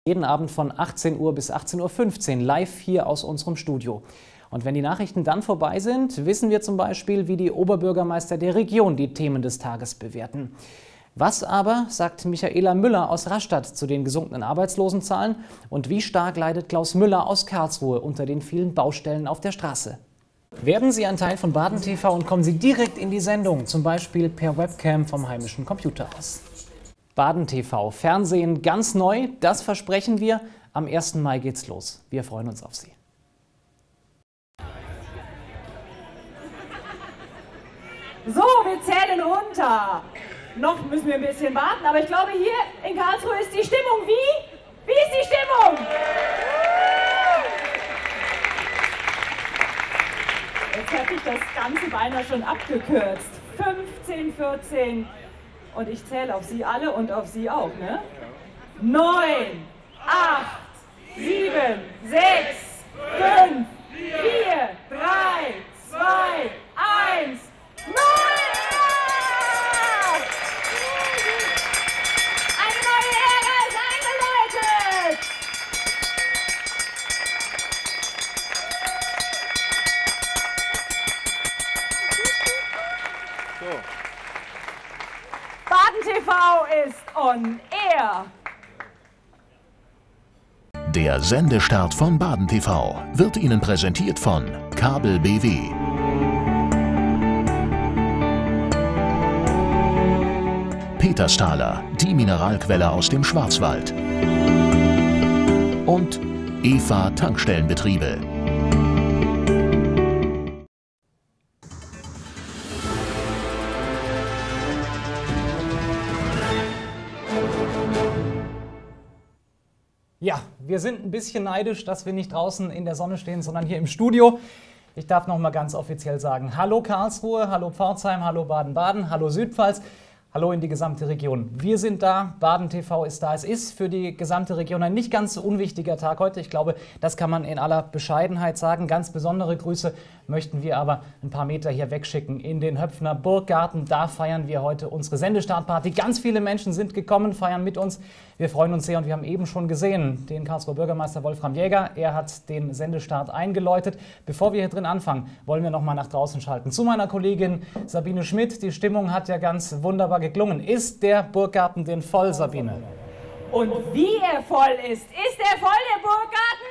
Jeden Abend von 18 Uhr bis 18:15 Uhr live hier aus unserem Studio. Und wenn die Nachrichten dann vorbei sind, wissen wir zum Beispiel, wie die Oberbürgermeister der Region die Themen des Tages bewerten. Was aber sagt Michaela Müller aus Rastatt zu den gesunkenen Arbeitslosenzahlen und wie stark leidet Klaus Müller aus Karlsruhe unter den vielen Baustellen auf der Straße? Werden Sie ein Teil von Baden TV und kommen Sie direkt in die Sendung, zum Beispiel per Webcam vom heimischen Computer aus. Baden TV, Fernsehen ganz neu, das versprechen wir. Am 1. Mai geht's los. Wir freuen uns auf Sie. So, wir zählen runter. Noch müssen wir ein bisschen warten, aber ich glaube, hier in Karlsruhe ist die Stimmung wie? Wie ist die Stimmung? Jetzt hätte ich das Ganze beinahe schon abgekürzt. 15, 14 und ich zähle auf Sie alle und auf Sie auch, ne? 9, 8, 7, 6, 5, 4, 3, 2, 1, 0! Eine neue Ära ist eingeläutet! So. Baden TV ist on air! Der Sendestart von Baden TV wird Ihnen präsentiert von Kabel BW. Petersthaler, die Mineralquelle aus dem Schwarzwald. Und EVA Tankstellenbetriebe. Ja, wir sind ein bisschen neidisch, dass wir nicht draußen in der Sonne stehen, sondern hier im Studio. Ich darf noch mal ganz offiziell sagen, hallo Karlsruhe, hallo Pforzheim, hallo Baden-Baden, hallo Südpfalz. Hallo in die gesamte Region. Wir sind da, Baden TV ist da. Es ist für die gesamte Region ein nicht ganz unwichtiger Tag heute. Ich glaube, das kann man in aller Bescheidenheit sagen. Ganz besondere Grüße möchten wir aber ein paar Meter hier wegschicken in den Höpfner Burggarten. Da feiern wir heute unsere Sendestartparty. Ganz viele Menschen sind gekommen, feiern mit uns. Wir freuen uns sehr und wir haben eben schon gesehen, den Karlsruher Bürgermeister Wolfram Jäger. Er hat den Sendestart eingeläutet. Bevor wir hier drin anfangen, wollen wir noch mal nach draußen schalten. Zu meiner Kollegin Sabine Schmidt. Die Stimmung hat ja ganz wunderbar geklungen. Ist der Burggarten denn voll, Sabine? Und wie er voll ist er voll, der Burggarten?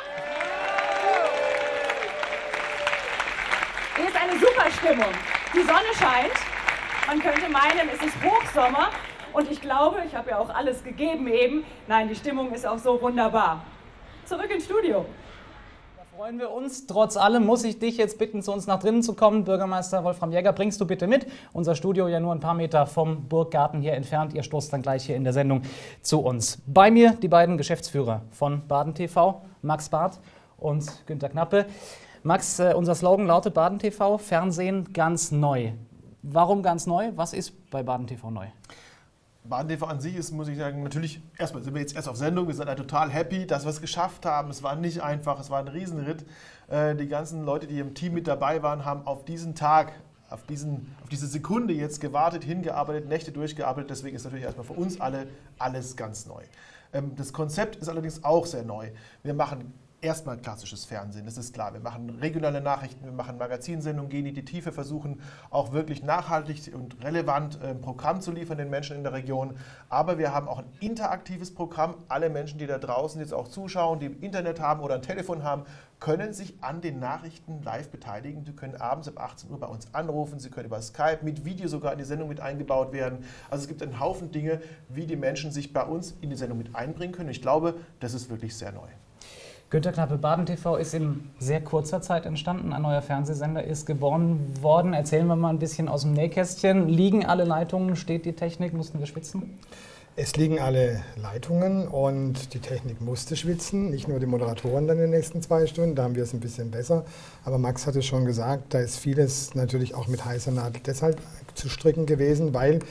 Hier ist eine super Stimmung. Die Sonne scheint. Man könnte meinen, es ist Hochsommer. Und ich glaube, ich habe ja auch alles gegeben eben. Nein, die Stimmung ist auch so wunderbar. Zurück ins Studio. Freuen wir uns. Trotz allem muss ich dich jetzt bitten, zu uns nach drinnen zu kommen. Bürgermeister Wolfram Jäger, bringst du bitte mit. Unser Studio ja nur ein paar Meter vom Burggarten hier entfernt. Ihr stoßt dann gleich hier in der Sendung zu uns. Bei mir die beiden Geschäftsführer von Baden TV, Max Barth und Günter Knappe. Max, unser Slogan lautet Baden TV, Fernsehen ganz neu. Warum ganz neu? Was ist bei Baden TV neu? Baden TV an sich ist, muss ich sagen, natürlich, erstmal sind wir jetzt erst auf Sendung, wir sind halt total happy, dass wir es geschafft haben. Es war nicht einfach, es war ein Riesenritt. Die ganzen Leute, die im Team mit dabei waren, haben auf diesen Tag, auf diese Sekunde jetzt gewartet, hingearbeitet, Nächte durchgearbeitet. Deswegen ist natürlich erstmal für uns alle alles ganz neu. Das Konzept ist allerdings auch sehr neu. Wir machen erstmal klassisches Fernsehen, das ist klar. Wir machen regionale Nachrichten, wir machen Magazinsendungen, gehen in die Tiefe, versuchen auch wirklich nachhaltig und relevant ein Programm zu liefern den Menschen in der Region. Aber wir haben auch ein interaktives Programm. Alle Menschen, die da draußen jetzt auch zuschauen, die Internet haben oder ein Telefon haben, können sich an den Nachrichten live beteiligen. Sie können abends ab 18 Uhr bei uns anrufen, Sie können über Skype mit Video sogar in die Sendung mit eingebaut werden. Also es gibt einen Haufen Dinge, wie die Menschen sich bei uns in die Sendung mit einbringen können. Ich glaube, das ist wirklich sehr neu. Günter Knappe, Baden TV ist in sehr kurzer Zeit entstanden. Ein neuer Fernsehsender ist geboren worden. Erzählen wir mal ein bisschen aus dem Nähkästchen. Liegen alle Leitungen? Steht die Technik? Mussten wir schwitzen? Es liegen alle Leitungen und die Technik musste schwitzen. Nicht nur die Moderatoren dann in den nächsten 2 Stunden. Da haben wir es ein bisschen besser. Aber Max hat es schon gesagt, da ist vieles natürlich auch mit heißer Nadel deshalb zu stricken gewesen, weil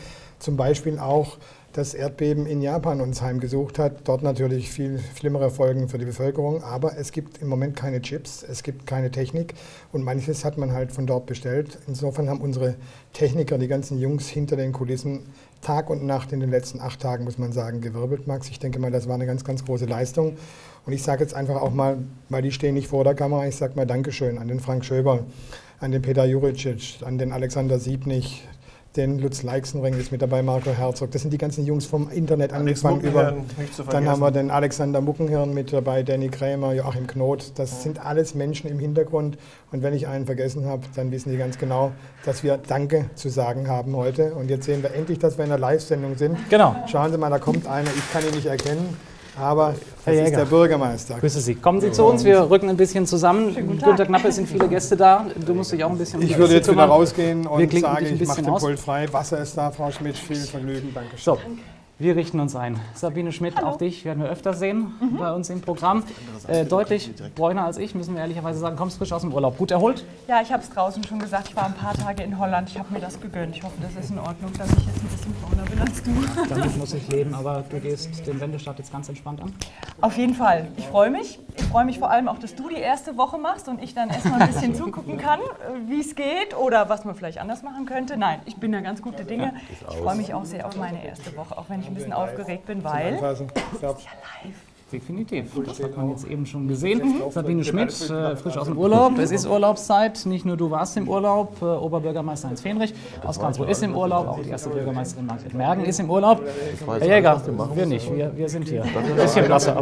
zum Beispiel auch das Erdbeben in Japan uns heimgesucht hat. Dort natürlich viel schlimmere Folgen für die Bevölkerung, aber es gibt im Moment keine Chips, es gibt keine Technik und manches hat man halt von dort bestellt. Insofern haben unsere Techniker, die ganzen Jungs hinter den Kulissen, Tag und Nacht in den letzten 8 Tagen, muss man sagen, gewirbelt, Max. Ich denke mal, das war eine ganz, ganz große Leistung. Und ich sage jetzt einfach auch mal, weil die stehen nicht vor der Kamera, ich sage mal Dankeschön an den Frank Schöber, an den Peter Juricic, an den Alexander Siebnig, den Lutz Leixenring ist mit dabei, Marco Herzog. Das sind die ganzen Jungs vom Internet angefangen über. Dann haben wir den Alexander Muckenhirn mit dabei, Danny Krämer, Joachim Knot. Das sind alles Menschen im Hintergrund. Und wenn ich einen vergessen habe, dann wissen die ganz genau, dass wir Danke zu sagen haben heute. Und jetzt sehen wir endlich, dass wir in einer Live-Sendung sind. Genau. Schauen Sie mal, da kommt einer, ich kann ihn nicht erkennen. Aber das ist der Bürgermeister. Grüße Sie. Kommen Sie zu uns, wir rücken ein bisschen zusammen. Günter Knappe, es sind viele Gäste da. Du musst dich auch ein bisschen Ich würde jetzt wieder rausgehen und sagen, ich mache den aus. Pult frei. Wasser ist da, Frau Schmidt. Viel Vergnügen. Dankeschön. So, wir richten uns ein. Sabine Schmidt, auch dich werden wir öfter sehen bei uns im Programm. Deutlich bräuner als ich, müssen wir ehrlicherweise sagen. Kommst frisch aus dem Urlaub. Gut erholt? Ja, ich habe es draußen schon gesagt. Ich war ein paar Tage in Holland. Ich habe mir das gegönnt. Ich hoffe, das ist in Ordnung, dass ich jetzt ein bisschen brauner bin als du. Damit muss ich leben, aber du gehst den Sendestart jetzt ganz entspannt an? Auf jeden Fall. Ich freue mich. Ich freue mich vor allem auch, dass du die erste Woche machst und ich dann erstmal ein bisschen zugucken kann, wie es geht oder was man vielleicht anders machen könnte. Nein, ich bin da ganz gute Dinge. Ich freue mich auch sehr auf meine erste Woche, auch wenn ich ein bisschen aufgeregt bin, weil das ist ja live. Definitiv. Das hat man jetzt eben schon gesehen. Sabine Schmidt, frisch aus dem Urlaub. Es ist Urlaubszeit. Nicht nur du warst im Urlaub. Oberbürgermeister Heinz Fenrich aus Karlsruhe ist im Urlaub. Auch die erste Bürgermeisterin Margret Mergen ist im Urlaub. Herr Jäger, wir nicht. Wir sind hier. Ein bisschen blasser,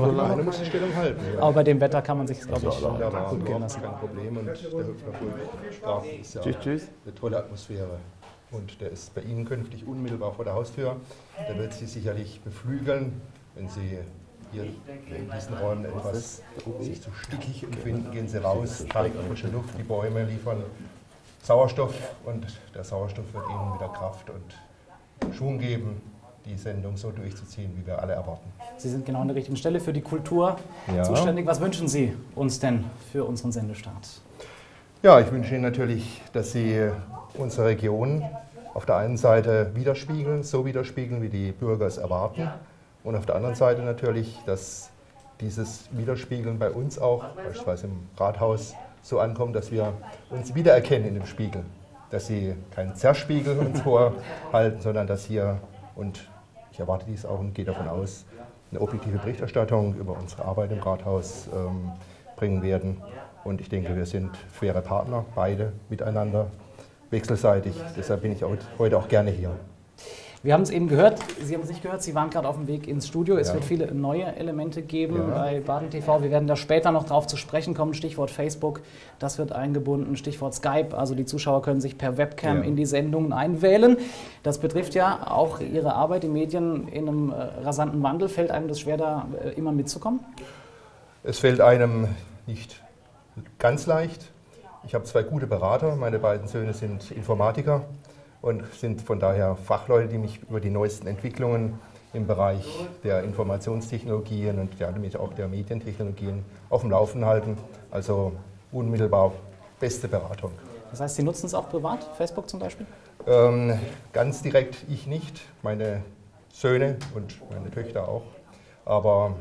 aber bei dem Wetter kann man sich das, glaube ich, gut gehen lassen. Kein Problem. Und der Hüpfnergarten ist ja eine tolle Atmosphäre. Und der ist bei Ihnen künftig unmittelbar vor der Haustür. Der wird Sie sicherlich beflügeln, wenn Sie hier in diesen Räumen etwas sich zu stickig empfinden, gehen Sie raus, tanken frische Luft, die Bäume liefern Sauerstoff und der Sauerstoff wird Ihnen wieder Kraft und Schwung geben, die Sendung so durchzuziehen, wie wir alle erwarten. Sie sind genau an der richtigen Stelle für die Kultur zuständig. Was wünschen Sie uns denn für unseren Sendestart? Ja, ich wünsche Ihnen natürlich, dass Sie unsere Region auf der einen Seite so widerspiegeln, wie die Bürger es erwarten. Und auf der anderen Seite natürlich, dass dieses Widerspiegeln bei uns auch, beispielsweise im Rathaus, so ankommt, dass wir uns wiedererkennen in dem Spiegel. Dass Sie keinen Zerspiegel uns vorhalten, sondern dass hier, und ich erwarte dies auch und gehe davon aus, eine objektive Berichterstattung über unsere Arbeit im Rathaus bringen werden. Und ich denke, wir sind faire Partner, beide miteinander, wechselseitig. Deshalb bin ich heute auch gerne hier. Wir haben es eben gehört, Sie haben es nicht gehört, Sie waren gerade auf dem Weg ins Studio. Es wird viele neue Elemente geben bei Baden TV. Wir werden da später noch drauf zu sprechen kommen. Stichwort Facebook, das wird eingebunden. Stichwort Skype, also die Zuschauer können sich per Webcam in die Sendungen einwählen. Das betrifft ja auch Ihre Arbeit, die Medien in einem rasanten Wandel. Fällt einem das schwer, da immer mitzukommen? Es fällt einem nicht ganz leicht. Ich habe 2 gute Berater. Meine beiden Söhne sind Informatiker und sind von daher Fachleute, die mich über die neuesten Entwicklungen im Bereich der Informationstechnologien und damit auch der Medientechnologien auf dem Laufenden halten. Also unmittelbar beste Beratung. Das heißt, Sie nutzen es auch privat, Facebook zum Beispiel? Ganz direkt ich nicht, meine Söhne und meine Töchter auch. Aber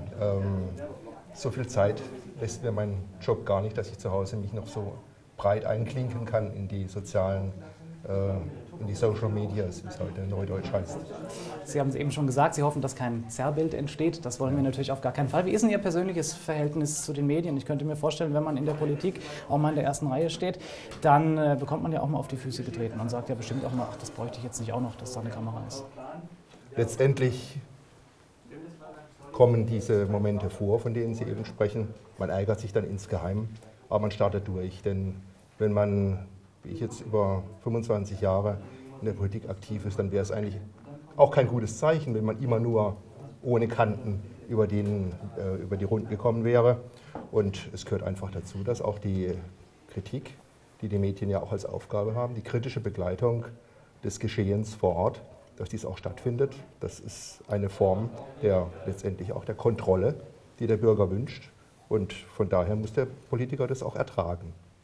so viel Zeit lässt mir mein Job gar nicht, dass ich zu Hause mich noch so breit einklinken kann in die sozialen in die Social Medias, wie es heute neudeutsch heißt. Sie haben es eben schon gesagt, Sie hoffen, dass kein Zerrbild entsteht. Das wollen wir natürlich auf gar keinen Fall. Wie ist denn Ihr persönliches Verhältnis zu den Medien? Ich könnte mir vorstellen, wenn man in der Politik auch mal in der ersten Reihe steht, dann bekommt man ja auch mal auf die Füße getreten und sagt ja bestimmt auch mal, ach, das bräuchte ich jetzt nicht auch noch, dass da eine Kamera ist. Letztendlich kommen diese Momente vor, von denen Sie eben sprechen. Man ärgert sich dann insgeheim, aber man startet durch. Denn wenn man, wie ich jetzt über 25 Jahre in der Politik aktiv ist, dann wäre es eigentlich auch kein gutes Zeichen, wenn man immer nur ohne Kanten über die Runden gekommen wäre. Und es gehört einfach dazu, dass auch die Kritik, die die Medien ja auch als Aufgabe haben, die kritische Begleitung des Geschehens vor Ort, dass dies auch stattfindet. Das ist eine Form der letztendlich auch der Kontrolle, die der Bürger wünscht. Und von daher muss der Politiker das auch ertragen.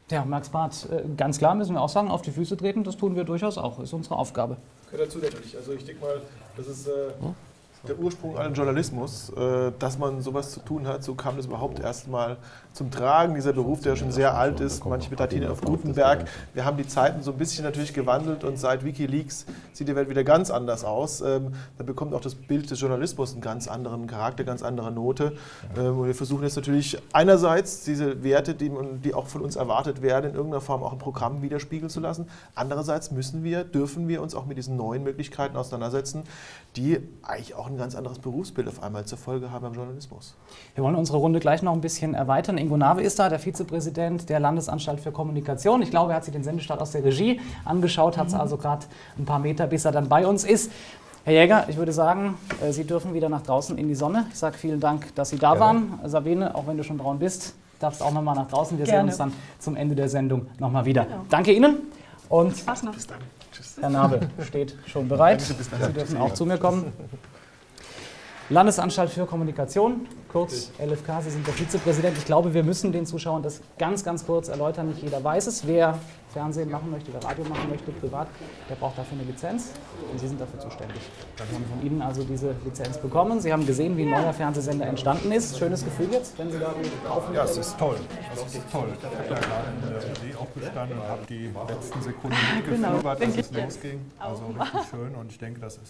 Ja, Max Barth, ganz klar müssen wir auch sagen, auf die Füße treten, das tun wir durchaus auch, ist unsere Aufgabe. Gehört dazu natürlich. Also ich denke mal, das ist der Ursprung allen Journalismus, dass man sowas zu tun hat. So kam das überhaupt erst mal zum Tragen, dieser Beruf, der schon sehr alt ist. Manche betiteln ihn auf Gutenberg. Wir haben die Zeiten so ein bisschen natürlich gewandelt und seit WikiLeaks sieht die Welt wieder ganz anders aus. Da bekommt auch das Bild des Journalismus einen ganz anderen Charakter, ganz andere Note. Und wir versuchen jetzt natürlich einerseits diese Werte, die auch von uns erwartet werden, in irgendeiner Form auch im Programm widerspiegeln zu lassen. Andererseits dürfen wir uns auch mit diesen neuen Möglichkeiten auseinandersetzen, die eigentlich auch ein ganz anderes Berufsbild auf einmal zur Folge haben beim Journalismus. Wir wollen unsere Runde gleich noch ein bisschen erweitern. Ingo Nave ist da, der Vizepräsident der Landesanstalt für Kommunikation. Ich glaube, er hat sich den Sendestart aus der Regie angeschaut, hat es also gerade ein paar Meter, bis er dann bei uns ist. Herr Jäger, ich würde sagen, Sie dürfen wieder nach draußen in die Sonne. Ich sage vielen Dank, dass Sie da waren. Sabine, auch wenn du schon braun bist, darfst auch noch mal nach draußen. Wir sehen uns dann zum Ende der Sendung noch mal wieder. Genau. Danke Ihnen und Spaß noch. Bis dann. Tschüss. Herr Nave steht schon bereit. Danke, Sie dürfen auch zu mir kommen. Landesanstalt für Kommunikation, kurz LFK, Sie sind der Vizepräsident. Ich glaube, wir müssen den Zuschauern das ganz, ganz kurz erläutern. Nicht jeder weiß es. Wer Fernsehen machen möchte, wer Radio machen möchte, privat, der braucht dafür eine Lizenz und Sie sind dafür zuständig. Wir haben von Ihnen also diese Lizenz bekommen. Sie haben gesehen, wie ein neuer Fernsehsender entstanden ist. Schönes Gefühl jetzt, wenn Sie da kaufen. Ja, es ist toll. Das ist toll. Ich habe da gerade in der Regie auch gestanden und habe die letzten Sekunden mitgefiebert, dass es losging. Also richtig schön und ich denke, das ist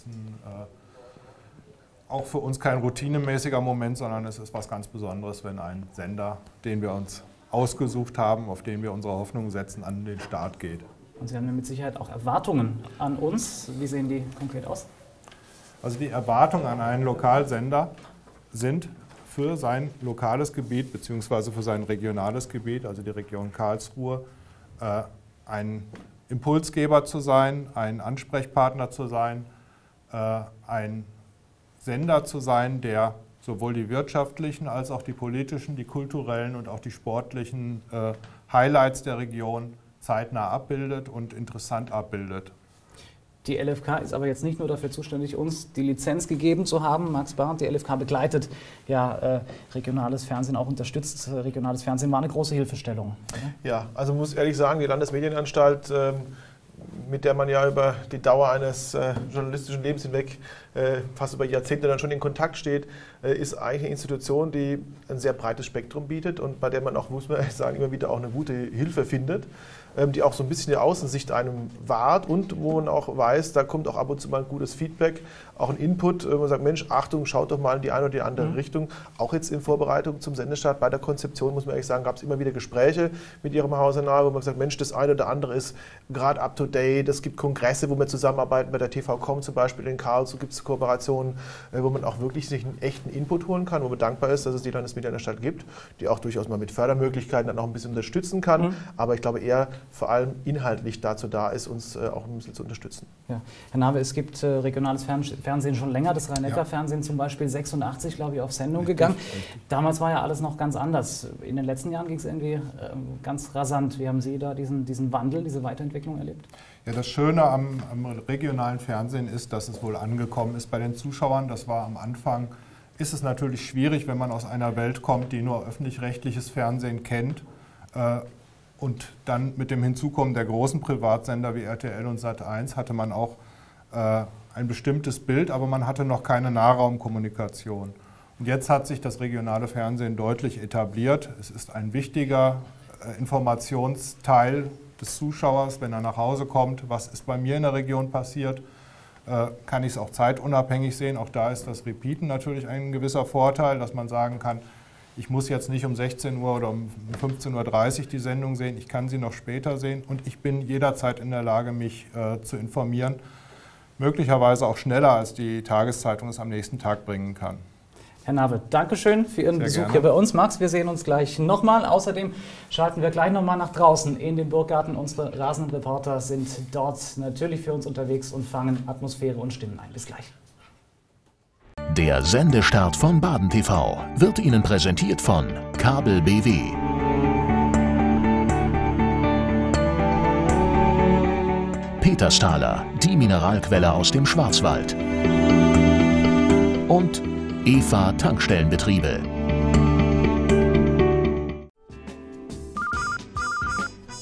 auch für uns kein routinemäßiger Moment, sondern es ist was ganz Besonderes, wenn ein Sender, den wir uns ausgesucht haben, auf den wir unsere Hoffnungen setzen, an den Start geht. Und Sie haben ja mit Sicherheit auch Erwartungen an uns. Wie sehen die konkret aus? Also die Erwartungen an einen Lokalsender sind für sein lokales Gebiet bzw. für sein regionales Gebiet, also die Region Karlsruhe, ein Impulsgeber zu sein, ein Ansprechpartner zu sein, ein Sender zu sein, der sowohl die wirtschaftlichen als auch die politischen, die kulturellen und auch die sportlichen Highlights der Region zeitnah abbildet und interessant abbildet. Die LFK ist aber jetzt nicht nur dafür zuständig, uns die Lizenz gegeben zu haben. Max Barth, die LFK begleitet ja regionales Fernsehen, auch unterstützt. Regionales Fernsehen war eine große Hilfestellung. Oder? Ja, also muss ehrlich sagen, die Landesmedienanstalt, mit der man ja über die Dauer eines journalistischen Lebens hinweg fast über Jahrzehnte dann schon in Kontakt steht, ist eigentlich eine Institution, die ein sehr breites Spektrum bietet und bei der man auch, muss man ehrlich sagen, immer wieder auch eine gute Hilfe findet, die auch so ein bisschen die Außensicht einem wahrt und wo man auch weiß, da kommt auch ab und zu mal ein gutes Feedback, auch ein Input, wo man sagt, Mensch, Achtung, schaut doch mal in die eine oder die andere Richtung. Auch jetzt in Vorbereitung zum Sendestart bei der Konzeption, muss man ehrlich sagen, gab es immer wieder Gespräche mit Ihrem Hause nahe, wo man gesagt, Mensch, das eine oder andere ist gerade up to date, es gibt Kongresse, wo wir zusammenarbeiten, bei der TV.com zum Beispiel in Karlsruhe gibt es Kooperationen, wo man auch wirklich sich einen echten Input holen kann, wo man dankbar ist, dass es die Landesmedienanstalt gibt, die auch durchaus mal mit Fördermöglichkeiten dann auch ein bisschen unterstützen kann, aber ich glaube eher vor allem inhaltlich dazu da ist, uns auch ein bisschen zu unterstützen. Ja. Herr Nave, es gibt regionales Fernsehen schon länger, das Rhein-Neckar-Fernsehen zum Beispiel 86, glaube ich, auf Sendung gegangen. Damals war ja alles noch ganz anders. In den letzten Jahren ging es irgendwie ganz rasant. Wie haben Sie da diesen Wandel, diese Weiterentwicklung erlebt? Ja, das Schöne am regionalen Fernsehen ist, dass es wohl angekommen ist bei den Zuschauern. Das war am Anfang, ist es natürlich schwierig, wenn man aus einer Welt kommt, die nur öffentlich-rechtliches Fernsehen kennt. Und dann mit dem Hinzukommen der großen Privatsender wie RTL und Sat.1 hatte man auch ein bestimmtes Bild, aber man hatte noch keine Nahraumkommunikation. Und jetzt hat sich das regionale Fernsehen deutlich etabliert. Es ist ein wichtiger Informationsteil des Zuschauers, wenn er nach Hause kommt. Was ist bei mir in der Region passiert? Kann ich es auch zeitunabhängig sehen? Auch da ist das Repeaten natürlich ein gewisser Vorteil, dass man sagen kann, ich muss jetzt nicht um 16 Uhr oder um 15.30 Uhr die Sendung sehen, ich kann sie noch später sehen und ich bin jederzeit in der Lage, mich zu informieren. Möglicherweise auch schneller, als die Tageszeitung es am nächsten Tag bringen kann. Herr Nave, Dankeschön für Ihren Besuch hier bei uns. Max, wir sehen uns gleich nochmal. Außerdem schalten wir gleich nochmal nach draußen in den Burggarten. Unsere rasenden Reporter sind dort natürlich für uns unterwegs und fangen Atmosphäre und Stimmen ein. Bis gleich. Der Sendestart von Baden TV wird Ihnen präsentiert von Kabel BW. Petersthaler, die Mineralquelle aus dem Schwarzwald. Und EVA Tankstellenbetriebe.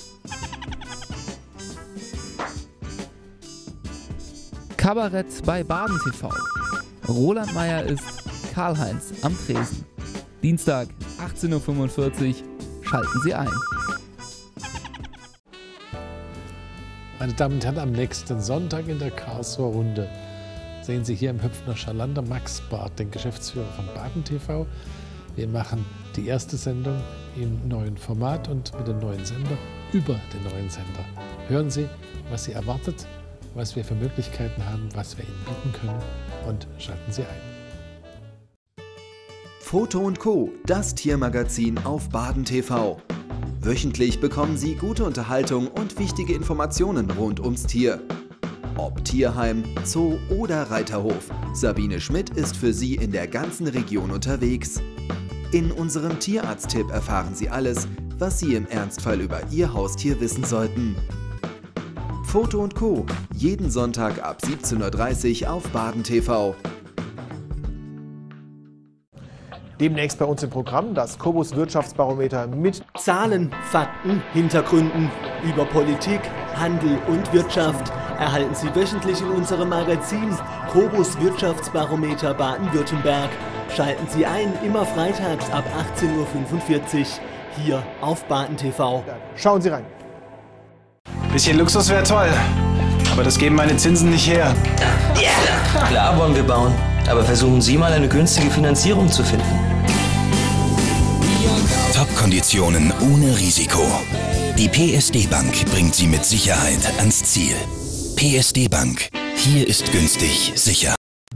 Kabarett bei Baden TV. Roland Meier ist Karl-Heinz am Tresen. Dienstag, 18:45 Uhr. Schalten Sie ein. Meine Damen und Herren, am nächsten Sonntag in der Karlsruher Runde sehen Sie hier im Höpfner Schalander Max Barth, den Geschäftsführer von Baden TV. Wir machen die erste Sendung im neuen Format und mit dem neuen Sender über den neuen Sender. Hören Sie, was Sie erwartet, was wir für Möglichkeiten haben, was wir Ihnen bieten können, und schalten Sie ein. Foto & Co., das Tiermagazin auf Baden TV. Wöchentlich bekommen Sie gute Unterhaltung und wichtige Informationen rund ums Tier. Ob Tierheim, Zoo oder Reiterhof, Sabine Schmidt ist für Sie in der ganzen Region unterwegs. In unserem Tierarzt-Tipp erfahren Sie alles, was Sie im Ernstfall über Ihr Haustier wissen sollten. Foto & Co., jeden Sonntag ab 17:30 Uhr auf Baden TV. Demnächst bei uns im Programm das Kobus Wirtschaftsbarometer mit Zahlen, Fakten, Hintergründen über Politik, Handel und Wirtschaft erhalten Sie wöchentlich in unserem Magazin Kobus Wirtschaftsbarometer Baden-Württemberg. Schalten Sie ein, immer freitags ab 18:45 Uhr hier auf Baden TV. Schauen Sie rein. Bisschen Luxus wäre toll, aber das geben meine Zinsen nicht her. Ja, klar wollen wir bauen, aber versuchen Sie mal eine günstige Finanzierung zu finden. Top-Konditionen ohne Risiko. Die PSD Bank bringt Sie mit Sicherheit ans Ziel. PSD Bank. Hier ist günstig, sicher.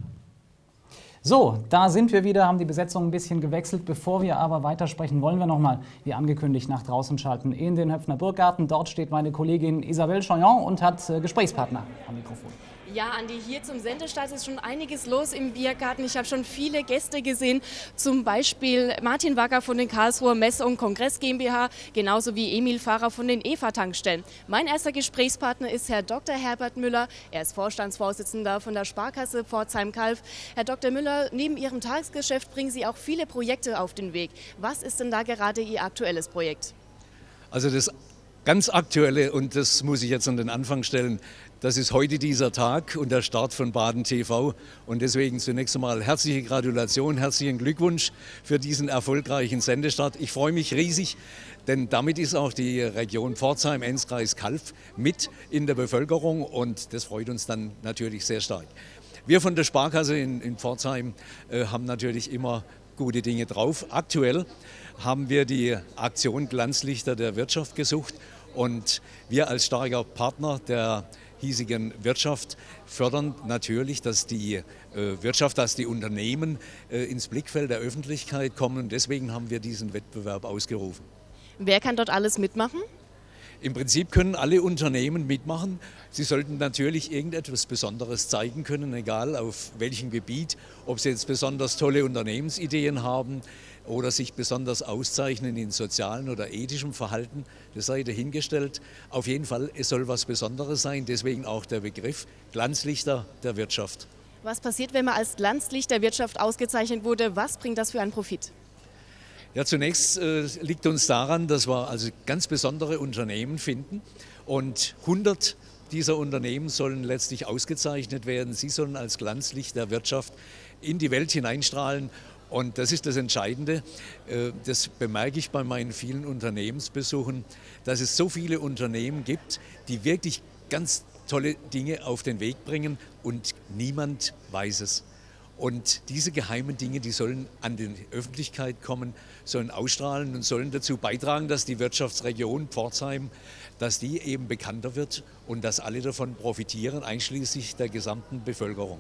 So, da sind wir wieder, haben die Besetzung ein bisschen gewechselt. Bevor wir aber weitersprechen, wollen wir nochmal, wie angekündigt, nach draußen schalten in den Höpfner Burggarten. Dort steht meine Kollegin Isabelle Chaillon und hat Gesprächspartner am Mikrofon. Ja, Andi, hier zum Sendestart ist schon einiges los im Biergarten. Ich habe schon viele Gäste gesehen, zum Beispiel Martin Wacker von den Karlsruher Messe- und Kongress GmbH, genauso wie Emil Fahrer von den EVA-Tankstellen. Mein erster Gesprächspartner ist Herr Dr. Herbert Müller. Er ist Vorstandsvorsitzender von der Sparkasse Pforzheim-Kalf. Herr Dr. Müller, neben Ihrem Tagesgeschäft bringen Sie auch viele Projekte auf den Weg. Was ist denn da gerade Ihr aktuelles Projekt? Also das ganz Aktuelle, und das muss ich jetzt an den Anfang stellen, das ist heute dieser Tag und der Start von Baden TV. Und deswegen zunächst einmal herzliche Gratulation, herzlichen Glückwunsch für diesen erfolgreichen Sendestart. Ich freue mich riesig, denn damit ist auch die Region Pforzheim, Enzkreis, Kalf mit in der Bevölkerung, und das freut uns dann natürlich sehr stark. Wir von der Sparkasse in Pforzheim haben natürlich immer gute Dinge drauf. Aktuell haben wir die Aktion Glanzlichter der Wirtschaft gesucht, und wir als starker Partner der hiesigen Wirtschaft fördern natürlich, dass die Wirtschaft, dass die Unternehmen ins Blickfeld der Öffentlichkeit kommen, und deswegen haben wir diesen Wettbewerb ausgerufen. Wer kann dort alles mitmachen? Im Prinzip können alle Unternehmen mitmachen. Sie sollten natürlich irgendetwas Besonderes zeigen können, egal auf welchem Gebiet, ob sie jetzt besonders tolle Unternehmensideen haben oder sich besonders auszeichnen in sozialen oder ethischem Verhalten, das sei dahingestellt. Auf jeden Fall, es soll was Besonderes sein, deswegen auch der Begriff Glanzlichter der Wirtschaft. Was passiert, wenn man als Glanzlicht der Wirtschaft ausgezeichnet wurde? Was bringt das für einen Profit? Ja, zunächst liegt uns daran, dass wir also ganz besondere Unternehmen finden, und 100 dieser Unternehmen sollen letztlich ausgezeichnet werden. Sie sollen als Glanzlicht der Wirtschaft in die Welt hineinstrahlen. Und das ist das Entscheidende, das bemerke ich bei meinen vielen Unternehmensbesuchen, dass es so viele Unternehmen gibt, die wirklich ganz tolle Dinge auf den Weg bringen, und niemand weiß es. Und diese geheimen Dinge, die sollen an die Öffentlichkeit kommen, sollen ausstrahlen und sollen dazu beitragen, dass die Wirtschaftsregion Pforzheim, dass die eben bekannter wird und dass alle davon profitieren, einschließlich der gesamten Bevölkerung.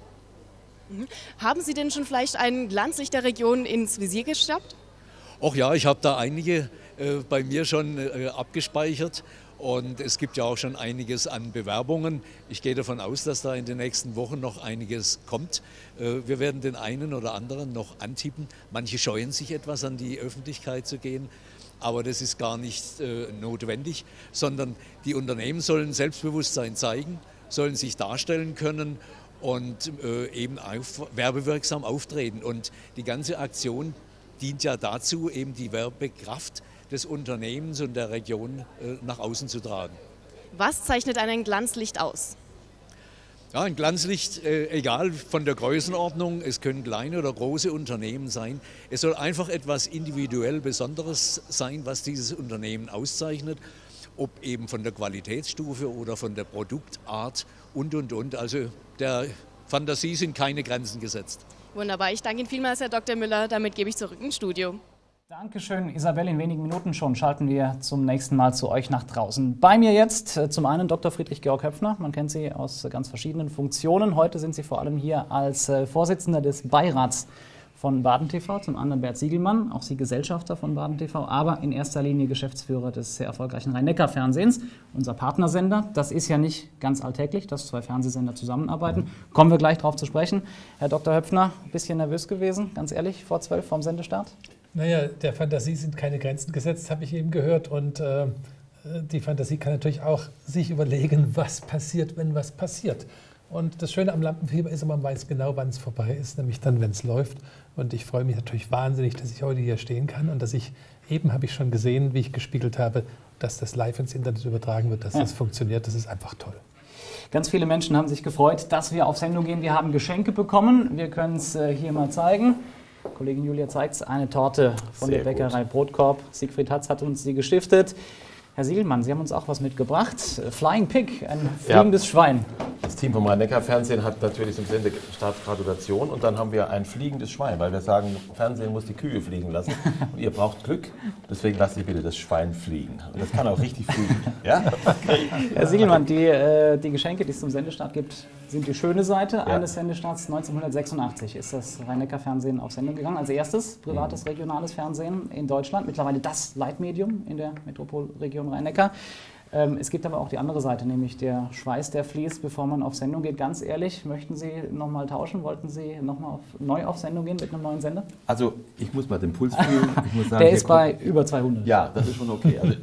Haben Sie denn schon vielleicht ein Glanzlicht der Region ins Visier geschnappt? Ach ja, ich habe da einige bei mir schon abgespeichert, und es gibt ja auch schon einiges an Bewerbungen. Ich gehe davon aus, dass da in den nächsten Wochen noch einiges kommt. Wir werden den einen oder anderen noch antippen. Manche scheuen sich etwas, an die Öffentlichkeit zu gehen, aber das ist gar nicht notwendig, sondern die Unternehmen sollen Selbstbewusstsein zeigen, sollen sich darstellen können und eben werbewirksam auftreten. Und die ganze Aktion dient ja dazu, eben die Werbekraft des Unternehmens und der Region nach außen zu tragen. Was zeichnet einen Glanzlicht aus? Ja, ein Glanzlicht, egal von der Größenordnung, es können kleine oder große Unternehmen sein. Es soll einfach etwas individuell Besonderes sein, was dieses Unternehmen auszeichnet, ob eben von der Qualitätsstufe oder von der Produktart und. Also der Fantasie sind keine Grenzen gesetzt. Wunderbar, ich danke Ihnen vielmals, Herr Dr. Müller. Damit gebe ich zurück ins Studio. Dankeschön, Isabel. In wenigen Minuten schon schalten wir zum nächsten Mal zu euch nach draußen. Bei mir jetzt zum einen Dr. Friedrich Georg Höpfner. Man kennt Sie aus ganz verschiedenen Funktionen. Heute sind Sie vor allem hier als Vorsitzender des Beirats von Baden TV. Zum anderen Bert Siegelmann, auch Sie Gesellschafter von Baden TV, aber in erster Linie Geschäftsführer des sehr erfolgreichen Rhein-Neckar-Fernsehens, unser Partnersender. Das ist ja nicht ganz alltäglich, dass zwei Fernsehsender zusammenarbeiten. Kommen wir gleich darauf zu sprechen. Herr Dr. Höpfner, ein bisschen nervös gewesen, ganz ehrlich, vor 12 vom Sendestart? Naja, der Fantasie sind keine Grenzen gesetzt, habe ich eben gehört. Und die Fantasie kann natürlich auch sich überlegen, was passiert, wenn was passiert. Und das Schöne am Lampenfieber ist, man weiß genau, wann es vorbei ist, nämlich dann, wenn es läuft. Und ich freue mich natürlich wahnsinnig, dass ich heute hier stehen kann und dass ich, eben habe ich schon gesehen, wie ich gespiegelt habe, dass das live ins Internet übertragen wird, dass das funktioniert. Das ist einfach toll. Ganz viele Menschen haben sich gefreut, dass wir auf Sendung gehen. Wir haben Geschenke bekommen. Wir können es hier mal zeigen. Kollegin Julia zeigt es, eine Torte von der Bäckerei Brotkorb. Siegfried Hatz hat uns die gestiftet. Herr Siegelmann, Sie haben uns auch was mitgebracht. Flying Pig, ein fliegendes Schwein. Das Team vom Rhein-Neckar-Fernsehen hat natürlich zum Sendestart Gratulation und dann haben wir ein fliegendes Schwein, weil wir sagen, Fernsehen muss die Kühe fliegen lassen und ihr braucht Glück, deswegen lasst ihr bitte das Schwein fliegen. Und das kann auch richtig fliegen. Ja? Herr Siegelmann, die Geschenke, die es zum Sendestart gibt, sind die schöne Seite eines Sendestarts. 1986 ist das Rhein-Neckar-Fernsehen auf Sendung gegangen. Als erstes privates regionales Fernsehen in Deutschland. Mittlerweile das Leitmedium in der Metropolregion Rhein-Neckar. Es gibt aber auch die andere Seite, nämlich der Schweiß, der fließt, bevor man auf Sendung geht. Ganz ehrlich, möchten Sie nochmal tauschen? Wollten Sie nochmal neu auf Sendung gehen mit einem neuen Sender? Also ich muss mal den Puls fühlen. Ich muss sagen, der ist bei über 200. Ja, das ist schon okay. Also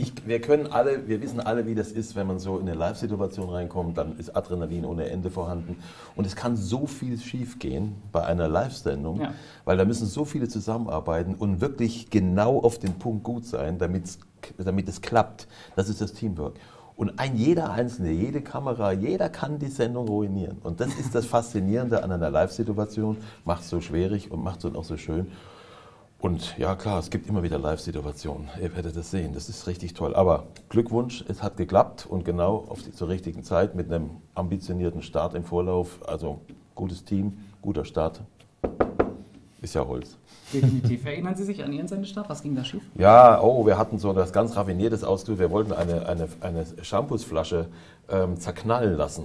wir wissen alle, wie das ist, wenn man so in eine Live-Situation reinkommt, dann ist Adrenalin ohne Ende vorhanden. Und es kann so viel schief gehen bei einer Live-Sendung, weil da müssen so viele zusammenarbeiten und wirklich genau auf den Punkt gut sein, damit es klappt. Das ist das Teamwork. Und jeder Einzelne, jede Kamera, jeder kann die Sendung ruinieren. Und das ist das Faszinierende an einer Live-Situation, macht es so schwierig und macht es auch so schön. Und ja klar, es gibt immer wieder Live-Situationen, ihr werdet das sehen, das ist richtig toll. Aber Glückwunsch, es hat geklappt und genau zur richtigen Zeit mit einem ambitionierten Start im Vorlauf. Also gutes Team, guter Start, ist ja Holz. Definitiv. Erinnern Sie sich an Ihren Sendestart? Was ging da schief? Ja, wir hatten so das ganz raffiniertes Ausdruck. Wir wollten eine Shampoosflasche zerknallen lassen.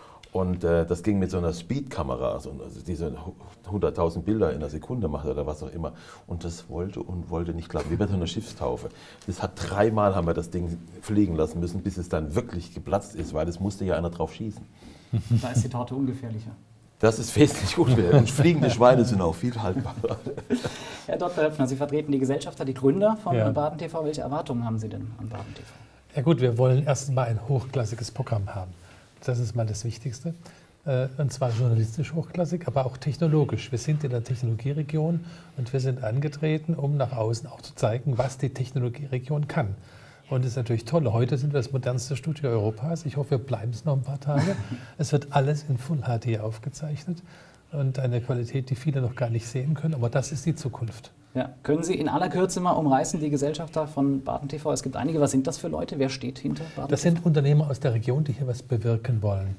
Und das ging mit so einer Speedkamera, also diese 100.000 Bilder in der Sekunde macht oder was auch immer. Und das wollte nicht klappen, wie bei so einer Schiffstaufe. Das hat 3-mal haben wir das Ding fliegen lassen müssen, bis es dann wirklich geplatzt ist, weil es musste ja einer drauf schießen. Da ist die Torte ungefährlicher. Das ist wesentlich ungefährlicher. Und fliegende Schweine sind auch viel haltbarer. Herr Dr. Höpfner, Sie vertreten die Gesellschafter, die Gründer von Baden TV. Welche Erwartungen haben Sie denn an Baden TV? Ja gut, wir wollen erst mal ein hochklassiges Programm haben. Das ist mal das Wichtigste. Und zwar journalistisch hochklassig, aber auch technologisch. Wir sind in der Technologieregion und wir sind angetreten, um nach außen auch zu zeigen, was die Technologieregion kann. Und das ist natürlich toll. Heute sind wir das modernste Studio Europas. Ich hoffe, wir bleiben es noch ein paar Tage. Es wird alles in Full HD aufgezeichnet und eine Qualität, die viele noch gar nicht sehen können. Aber das ist die Zukunft. Ja. Können Sie in aller Kürze mal umreißen, die Gesellschafter von Baden TV? Es gibt einige. Was sind das für Leute? Wer steht hinter Baden TV? Das sind Unternehmer aus der Region, die hier was bewirken wollen.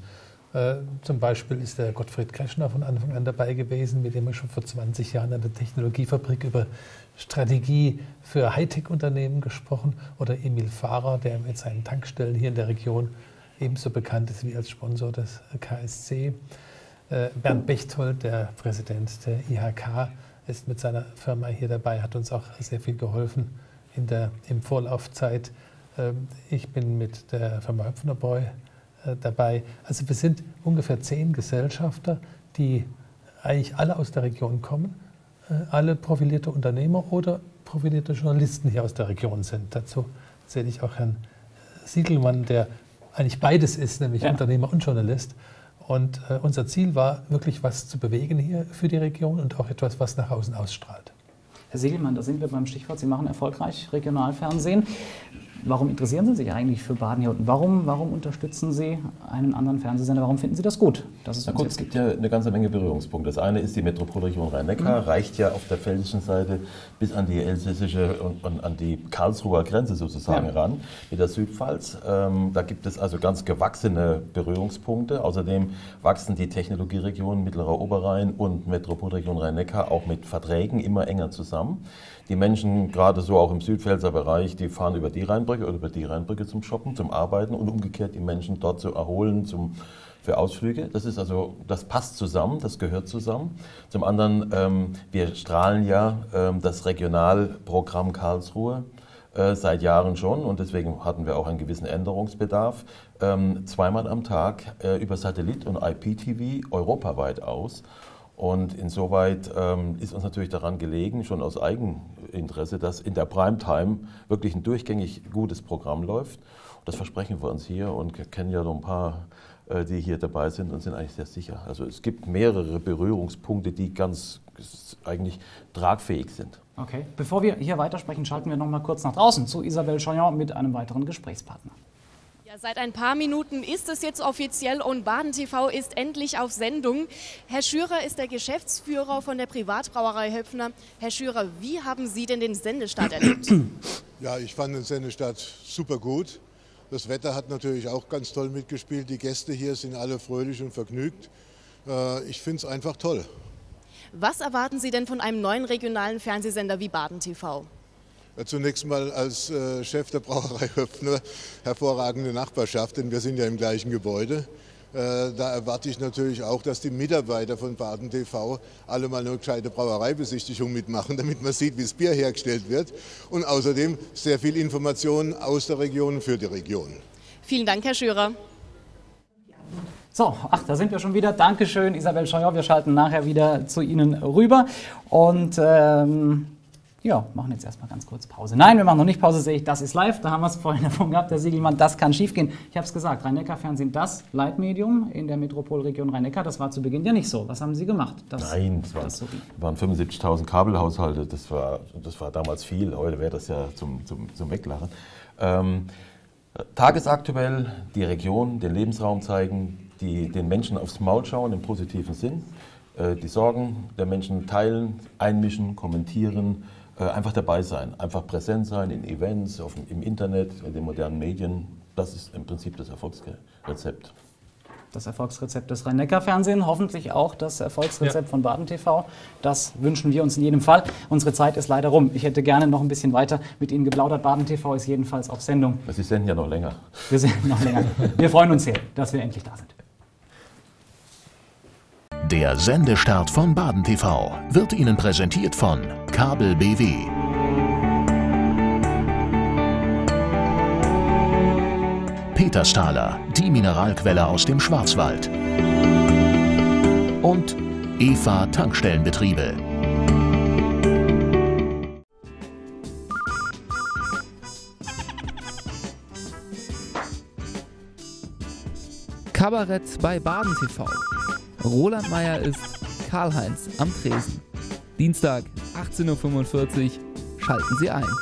Zum Beispiel ist der Gottfried Kreschner von Anfang an dabei gewesen, mit dem wir schon vor 20 Jahren an der Technologiefabrik über Strategie für Hightech-Unternehmen gesprochen. Oder Emil Fahrer, der mit seinen Tankstellen hier in der Region ebenso bekannt ist wie als Sponsor des KSC. Bernd Bechtold, der Präsident der IHK, ist mit seiner Firma hier dabei, hat uns auch sehr viel geholfen im Vorlaufzeit. Ich bin mit der Firma Höpfner-Boy dabei. Also wir sind ungefähr 10 Gesellschafter, die eigentlich alle aus der Region kommen, alle profilierte Unternehmer oder profilierte Journalisten hier aus der Region sind. Dazu zähle ich auch Herrn Siegelmann, der eigentlich beides ist, nämlich Unternehmer und Journalist. Und unser Ziel war, wirklich was zu bewegen hier für die Region und auch etwas, was nach außen ausstrahlt. Herr Siegelmann, da sind wir beim Stichwort, Sie machen erfolgreich Regionalfernsehen. Warum interessieren Sie sich eigentlich für Baden hier unten? Warum unterstützen Sie einen anderen Fernsehsender? Warum finden Sie das gut, dass es uns es gibt ja eine ganze Menge Berührungspunkte. Das eine ist die Metropolregion Rhein-Neckar, reicht ja auf der pfälzischen Seite bis an die elsässische und an die Karlsruher Grenze sozusagen ran, mit der Südpfalz. Da gibt es also ganz gewachsene Berührungspunkte. Außerdem wachsen die Technologieregionen Mittlerer Oberrhein und Metropolregion Rhein-Neckar auch mit Verträgen immer enger zusammen. Die Menschen, gerade so auch im Südpfälzer Bereich, die fahren über die Rheinbrücke oder über die Rheinbrücke zum Shoppen, zum Arbeiten und umgekehrt die Menschen dort zu erholen für Ausflüge. Das passt zusammen, das gehört zusammen. Zum anderen, wir strahlen ja das Regionalprogramm Karlsruhe seit Jahren schon und deswegen hatten wir auch einen gewissen Änderungsbedarf. Zweimal am Tag über Satellit und IPTV europaweit aus. Und insoweit ist uns natürlich daran gelegen, schon aus Eigeninteresse, dass in der Primetime wirklich ein durchgängig gutes Programm läuft. Das versprechen wir uns hier und kennen ja so ein paar, die hier dabei sind und sind eigentlich sehr sicher. Also es gibt mehrere Berührungspunkte, die ganz eigentlich tragfähig sind. Okay, bevor wir hier weitersprechen, schalten wir noch mal kurz nach draußen zu Isabelle Choyon mit einem weiteren Gesprächspartner. Ja, seit ein paar Minuten ist es jetzt offiziell und Baden TV ist endlich auf Sendung. Herr Schürer ist der Geschäftsführer von der Privatbrauerei Höpfner. Herr Schürer, wie haben Sie denn den Sendestart erlebt? Ja, ich fand den Sendestart super gut. Das Wetter hat natürlich auch ganz toll mitgespielt. Die Gäste hier sind alle fröhlich und vergnügt. Ich finde es einfach toll. Was erwarten Sie denn von einem neuen regionalen Fernsehsender wie Baden TV? Zunächst mal als Chef der Brauerei Höpfner hervorragende Nachbarschaft, denn wir sind ja im gleichen Gebäude. Da erwarte ich natürlich auch, dass die Mitarbeiter von Baden TV alle mal eine gescheite Brauereibesichtigung mitmachen, damit man sieht, wie das Bier hergestellt wird. Und außerdem sehr viel Informationen aus der Region für die Region. Vielen Dank, Herr Schürer. So, da sind wir schon wieder. Dankeschön, Isabelle Choyon. Wir schalten nachher wieder zu Ihnen rüber. Und ja, machen jetzt erstmal ganz kurz Pause. Nein, wir machen noch nicht Pause, sehe ich, das ist live. Da haben wir es vorhin davon gehabt, der Siegelmann, das kann schiefgehen. Ich habe es gesagt, Rhein-Neckar-Fernsehen, das Leitmedium in der Metropolregion Rhein-Neckar. Das war zu Beginn ja nicht so. Was haben Sie gemacht? Nein, es waren 75.000 Kabelhaushalte. Das war damals viel. Heute wäre das ja zum Weglachen. Tagesaktuell die Region, den Lebensraum zeigen, den Menschen aufs Maul schauen im positiven Sinn. Die Sorgen der Menschen teilen, einmischen, kommentieren, einfach dabei sein, einfach präsent sein in Events, im Internet, in den modernen Medien. Das ist im Prinzip das Erfolgsrezept. Das Erfolgsrezept des Rhein-Neckar-Fernsehen, hoffentlich auch das Erfolgsrezept von Baden TV. Das wünschen wir uns in jedem Fall. Unsere Zeit ist leider rum. Ich hätte gerne noch ein bisschen weiter mit Ihnen geplaudert. Baden TV ist jedenfalls auf Sendung. Sie senden ja noch länger. Wir senden noch länger. Wir freuen uns sehr, dass wir endlich da sind. Der Sendestart von Baden TV wird Ihnen präsentiert von Kabel BW. Petersthaler, die Mineralquelle aus dem Schwarzwald. Und EVA Tankstellenbetriebe. Kabarett bei Baden TV. Roland Meier ist Karl-Heinz am Tresen. Dienstag, 18:45 Uhr. Schalten Sie ein.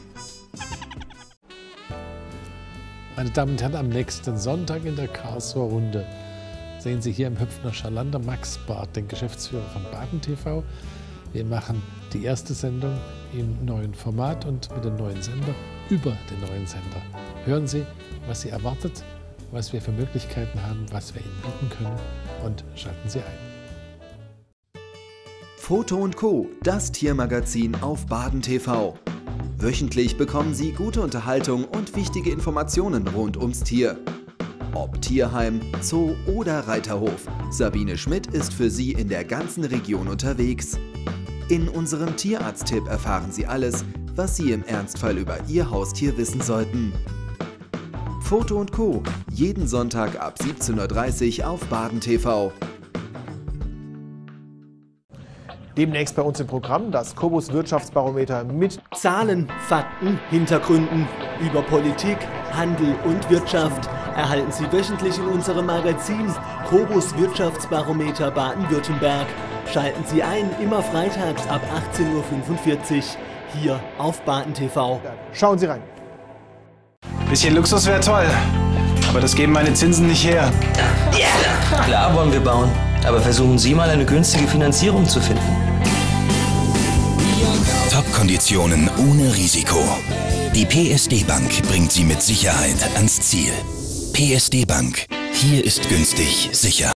Meine Damen und Herren, am nächsten Sonntag in der Karlsruher Runde sehen Sie hier im Höpfner Schalander Max Barth, den Geschäftsführer von Baden TV. Wir machen die erste Sendung im neuen Format und mit dem neuen Sender über den neuen Sender. Hören Sie, was Sie erwartet, was wir für Möglichkeiten haben, was wir Ihnen bieten können und schalten Sie ein. Foto & Co., das Tiermagazin auf Baden TV. Wöchentlich bekommen Sie gute Unterhaltung und wichtige Informationen rund ums Tier. Ob Tierheim, Zoo oder Reiterhof, Sabine Schmidt ist für Sie in der ganzen Region unterwegs. In unserem Tierarzt-Tipp erfahren Sie alles, was Sie im Ernstfall über Ihr Haustier wissen sollten. Foto & Co., jeden Sonntag ab 17:30 Uhr auf Baden TV. Demnächst bei uns im Programm das Kobus Wirtschaftsbarometer mit Zahlen, Fakten, Hintergründen über Politik, Handel und Wirtschaft erhalten Sie wöchentlich in unserem Magazin Kobus Wirtschaftsbarometer Baden-Württemberg. Schalten Sie ein, immer freitags ab 18:45 Uhr hier auf Baden TV. Schauen Sie rein. Bisschen Luxus wäre toll, aber das geben meine Zinsen nicht her. Ja, klar wollen wir bauen. Aber versuchen Sie mal eine günstige Finanzierung zu finden. Top-Konditionen ohne Risiko. Die PSD Bank bringt Sie mit Sicherheit ans Ziel. PSD Bank. Hier ist günstig sicher.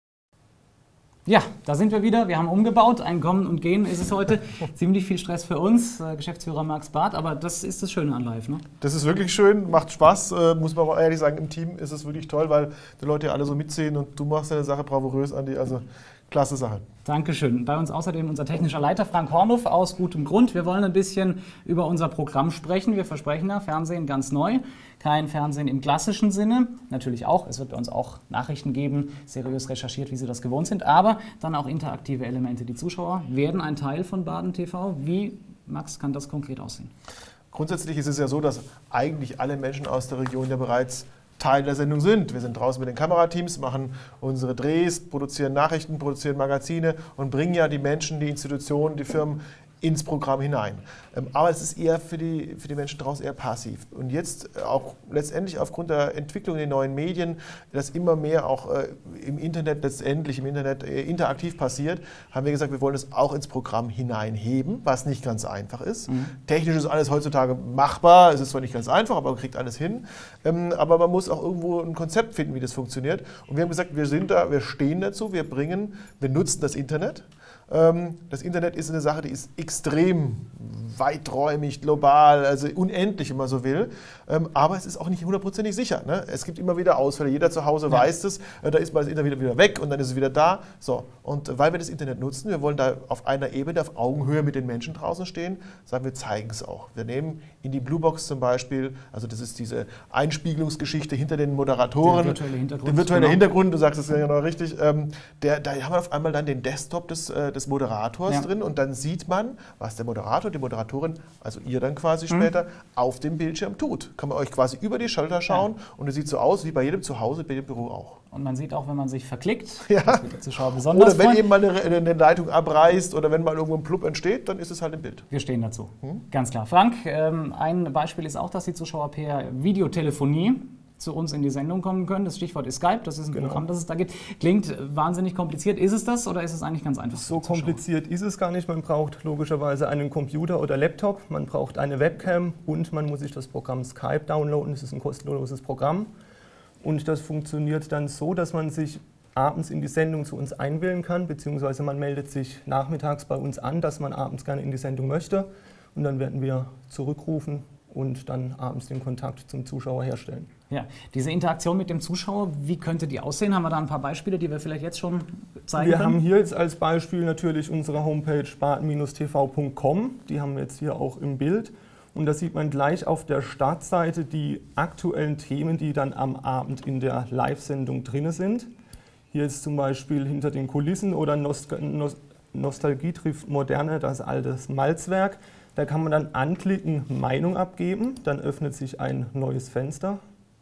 Ja, da sind wir wieder. Wir haben umgebaut. Ein Kommen und Gehen ist es heute. Ziemlich viel Stress für uns, Geschäftsführer Max Barth. Aber das ist das Schöne an Live, ne? Das ist wirklich schön, macht Spaß. Muss man aber ehrlich sagen, im Team ist es wirklich toll, weil die Leute ja alle so mitziehen und du machst deine Sache bravourös, Andi. Also klasse Sache. Dankeschön. Bei uns außerdem unser technischer Leiter Frank Hornhoff aus gutem Grund. Wir wollen ein bisschen über unser Programm sprechen. Wir versprechen ja, Fernsehen ganz neu. Kein Fernsehen im klassischen Sinne. Natürlich auch. Es wird bei uns auch Nachrichten geben, seriös recherchiert, wie Sie das gewohnt sind. Aber dann auch interaktive Elemente. Die Zuschauer werden ein Teil von Baden TV. Wie, Max, kann das konkret aussehen? Grundsätzlich ist es ja so, dass eigentlich alle Menschen aus der Region ja bereits Teil der Sendung sind. Wir sind draußen mit den Kamerateams, machen unsere Drehs, produzieren Nachrichten, produzieren Magazine und bringen ja die Menschen, die Institutionen, die Firmen ins Programm hinein. Aber es ist eher für die Menschen draußen eher passiv. Und jetzt auch letztendlich aufgrund der Entwicklung in den neuen Medien, dass immer mehr auch im Internet interaktiv passiert, haben wir gesagt, wir wollen es auch ins Programm hineinheben, was nicht ganz einfach ist. Technisch ist alles heutzutage machbar, es ist zwar nicht ganz einfach, aber man kriegt alles hin. Aber man muss auch irgendwo ein Konzept finden, wie das funktioniert. Und wir haben gesagt, wir stehen dazu, wir nutzen das Internet. Das Internet ist eine Sache, die ist extrem weiträumig, global, also unendlich, wenn man so will. Aber es ist auch nicht hundertprozentig sicher. Ne? Es gibt immer wieder Ausfälle. Jeder zu Hause weiß es. Da ist mal das Internet wieder weg und dann ist es wieder da. So. Und weil wir das Internet nutzen, wir wollen da auf einer Ebene, auf Augenhöhe mit den Menschen draußen stehen, sagen wir, zeigen es auch. Wir nehmen in die Bluebox zum Beispiel, also das ist diese Einspiegelungsgeschichte hinter den Moderatoren. Der virtuelle Hintergrund, du sagst es ja genau richtig. Da haben wir auf einmal dann den Desktop des Moderators drin und dann sieht man, was der Moderator, die Moderatorin, also ihr dann quasi später, auf dem Bildschirm tut. Kann man euch quasi über die Schulter schauen und es sieht so aus wie bei jedem Zuhause, bei jedem Büro auch. Und man sieht auch, wenn man sich verklickt, das wird der Zuschauer besonders oder wenn eben mal eine Leitung abreißt oder wenn mal irgendwo ein Plupp entsteht, dann ist es halt im Bild. Wir stehen dazu, ganz klar. Frank, ein Beispiel ist auch, dass die Zuschauer per Videotelefonie zu uns in die Sendung kommen können. Das Stichwort ist Skype, das ist ein Programm, das es da gibt. Klingt wahnsinnig kompliziert. Ist es das oder ist es eigentlich ganz einfach? So kompliziert ist es gar nicht. Man braucht logischerweise einen Computer oder Laptop, man braucht eine Webcam und man muss sich das Programm Skype downloaden. Das ist ein kostenloses Programm. Und das funktioniert dann so, dass man sich abends in die Sendung zu uns einwählen kann, beziehungsweise man meldet sich nachmittags bei uns an, dass man abends gerne in die Sendung möchte. Und dann werden wir zurückrufen und dann abends den Kontakt zum Zuschauer herstellen. Ja, diese Interaktion mit dem Zuschauer, wie könnte die aussehen? Haben wir da ein paar Beispiele, die wir vielleicht jetzt schon zeigen können? Wir haben hier jetzt als Beispiel natürlich unsere Homepage baden-tv.com. Die haben wir jetzt hier auch im Bild. Und da sieht man gleich auf der Startseite die aktuellen Themen, die dann am Abend in der Live-Sendung drin sind. Hier ist zum Beispiel hinter den Kulissen oder Nostalgie trifft Moderne, das alte Malzwerk. Da kann man dann anklicken, Meinung abgeben, dann öffnet sich ein neues Fenster.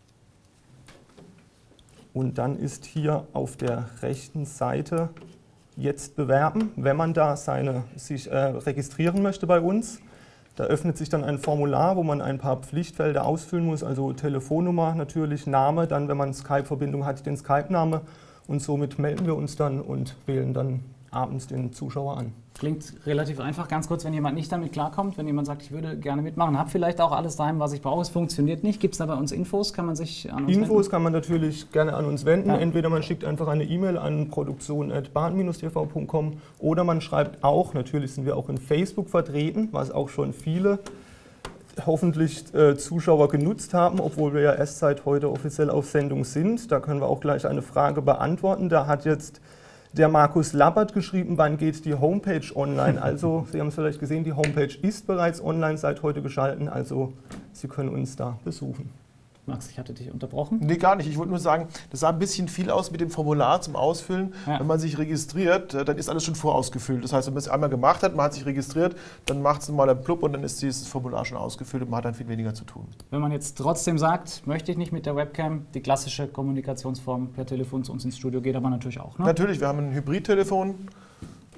Und dann ist hier auf der rechten Seite jetzt bewerben, wenn man da sich registrieren möchte bei uns. Da öffnet sich dann ein Formular, wo man ein paar Pflichtfelder ausfüllen muss, also Telefonnummer natürlich, Name, dann wenn man Skype-Verbindung hat, den Skype-Name. Und somit melden wir uns dann und wählen dann abends den Zuschauer an. Klingt relativ einfach. Ganz kurz, wenn jemand nicht damit klarkommt, wenn jemand sagt, ich würde gerne mitmachen, habe vielleicht auch alles daheim, was ich brauche, es funktioniert nicht. Gibt es da bei uns Infos? Kann man sich an uns wenden? Kann man natürlich gerne an uns wenden. Ja. Entweder man schickt einfach eine E-Mail an produktion@baden-tv.com oder man schreibt auch, natürlich sind wir auch in Facebook vertreten, was auch schon viele hoffentlich Zuschauer genutzt haben, obwohl wir ja erst seit heute offiziell auf Sendung sind. Da können wir auch gleich eine Frage beantworten. Da hat jetzt der Markus Lappert geschrieben, wann geht die Homepage online? Also, Sie haben es vielleicht gesehen, die Homepage ist bereits online seit heute geschalten, also Sie können uns da besuchen. Max, ich hatte dich unterbrochen. Nee, gar nicht. Ich wollte nur sagen, das sah ein bisschen viel aus mit dem Formular zum Ausfüllen. Ja. Wenn man sich registriert, dann ist alles schon vorausgefüllt. Das heißt, wenn man es einmal gemacht hat, man hat sich registriert, dann macht es mal einen Plupp und dann ist dieses Formular schon ausgefüllt und man hat dann viel weniger zu tun. Wenn man jetzt trotzdem sagt, möchte ich nicht mit der Webcam, die klassische Kommunikationsform per Telefon zu uns ins Studio geht aber natürlich auch, ne? Natürlich, wir haben ein Hybridtelefon.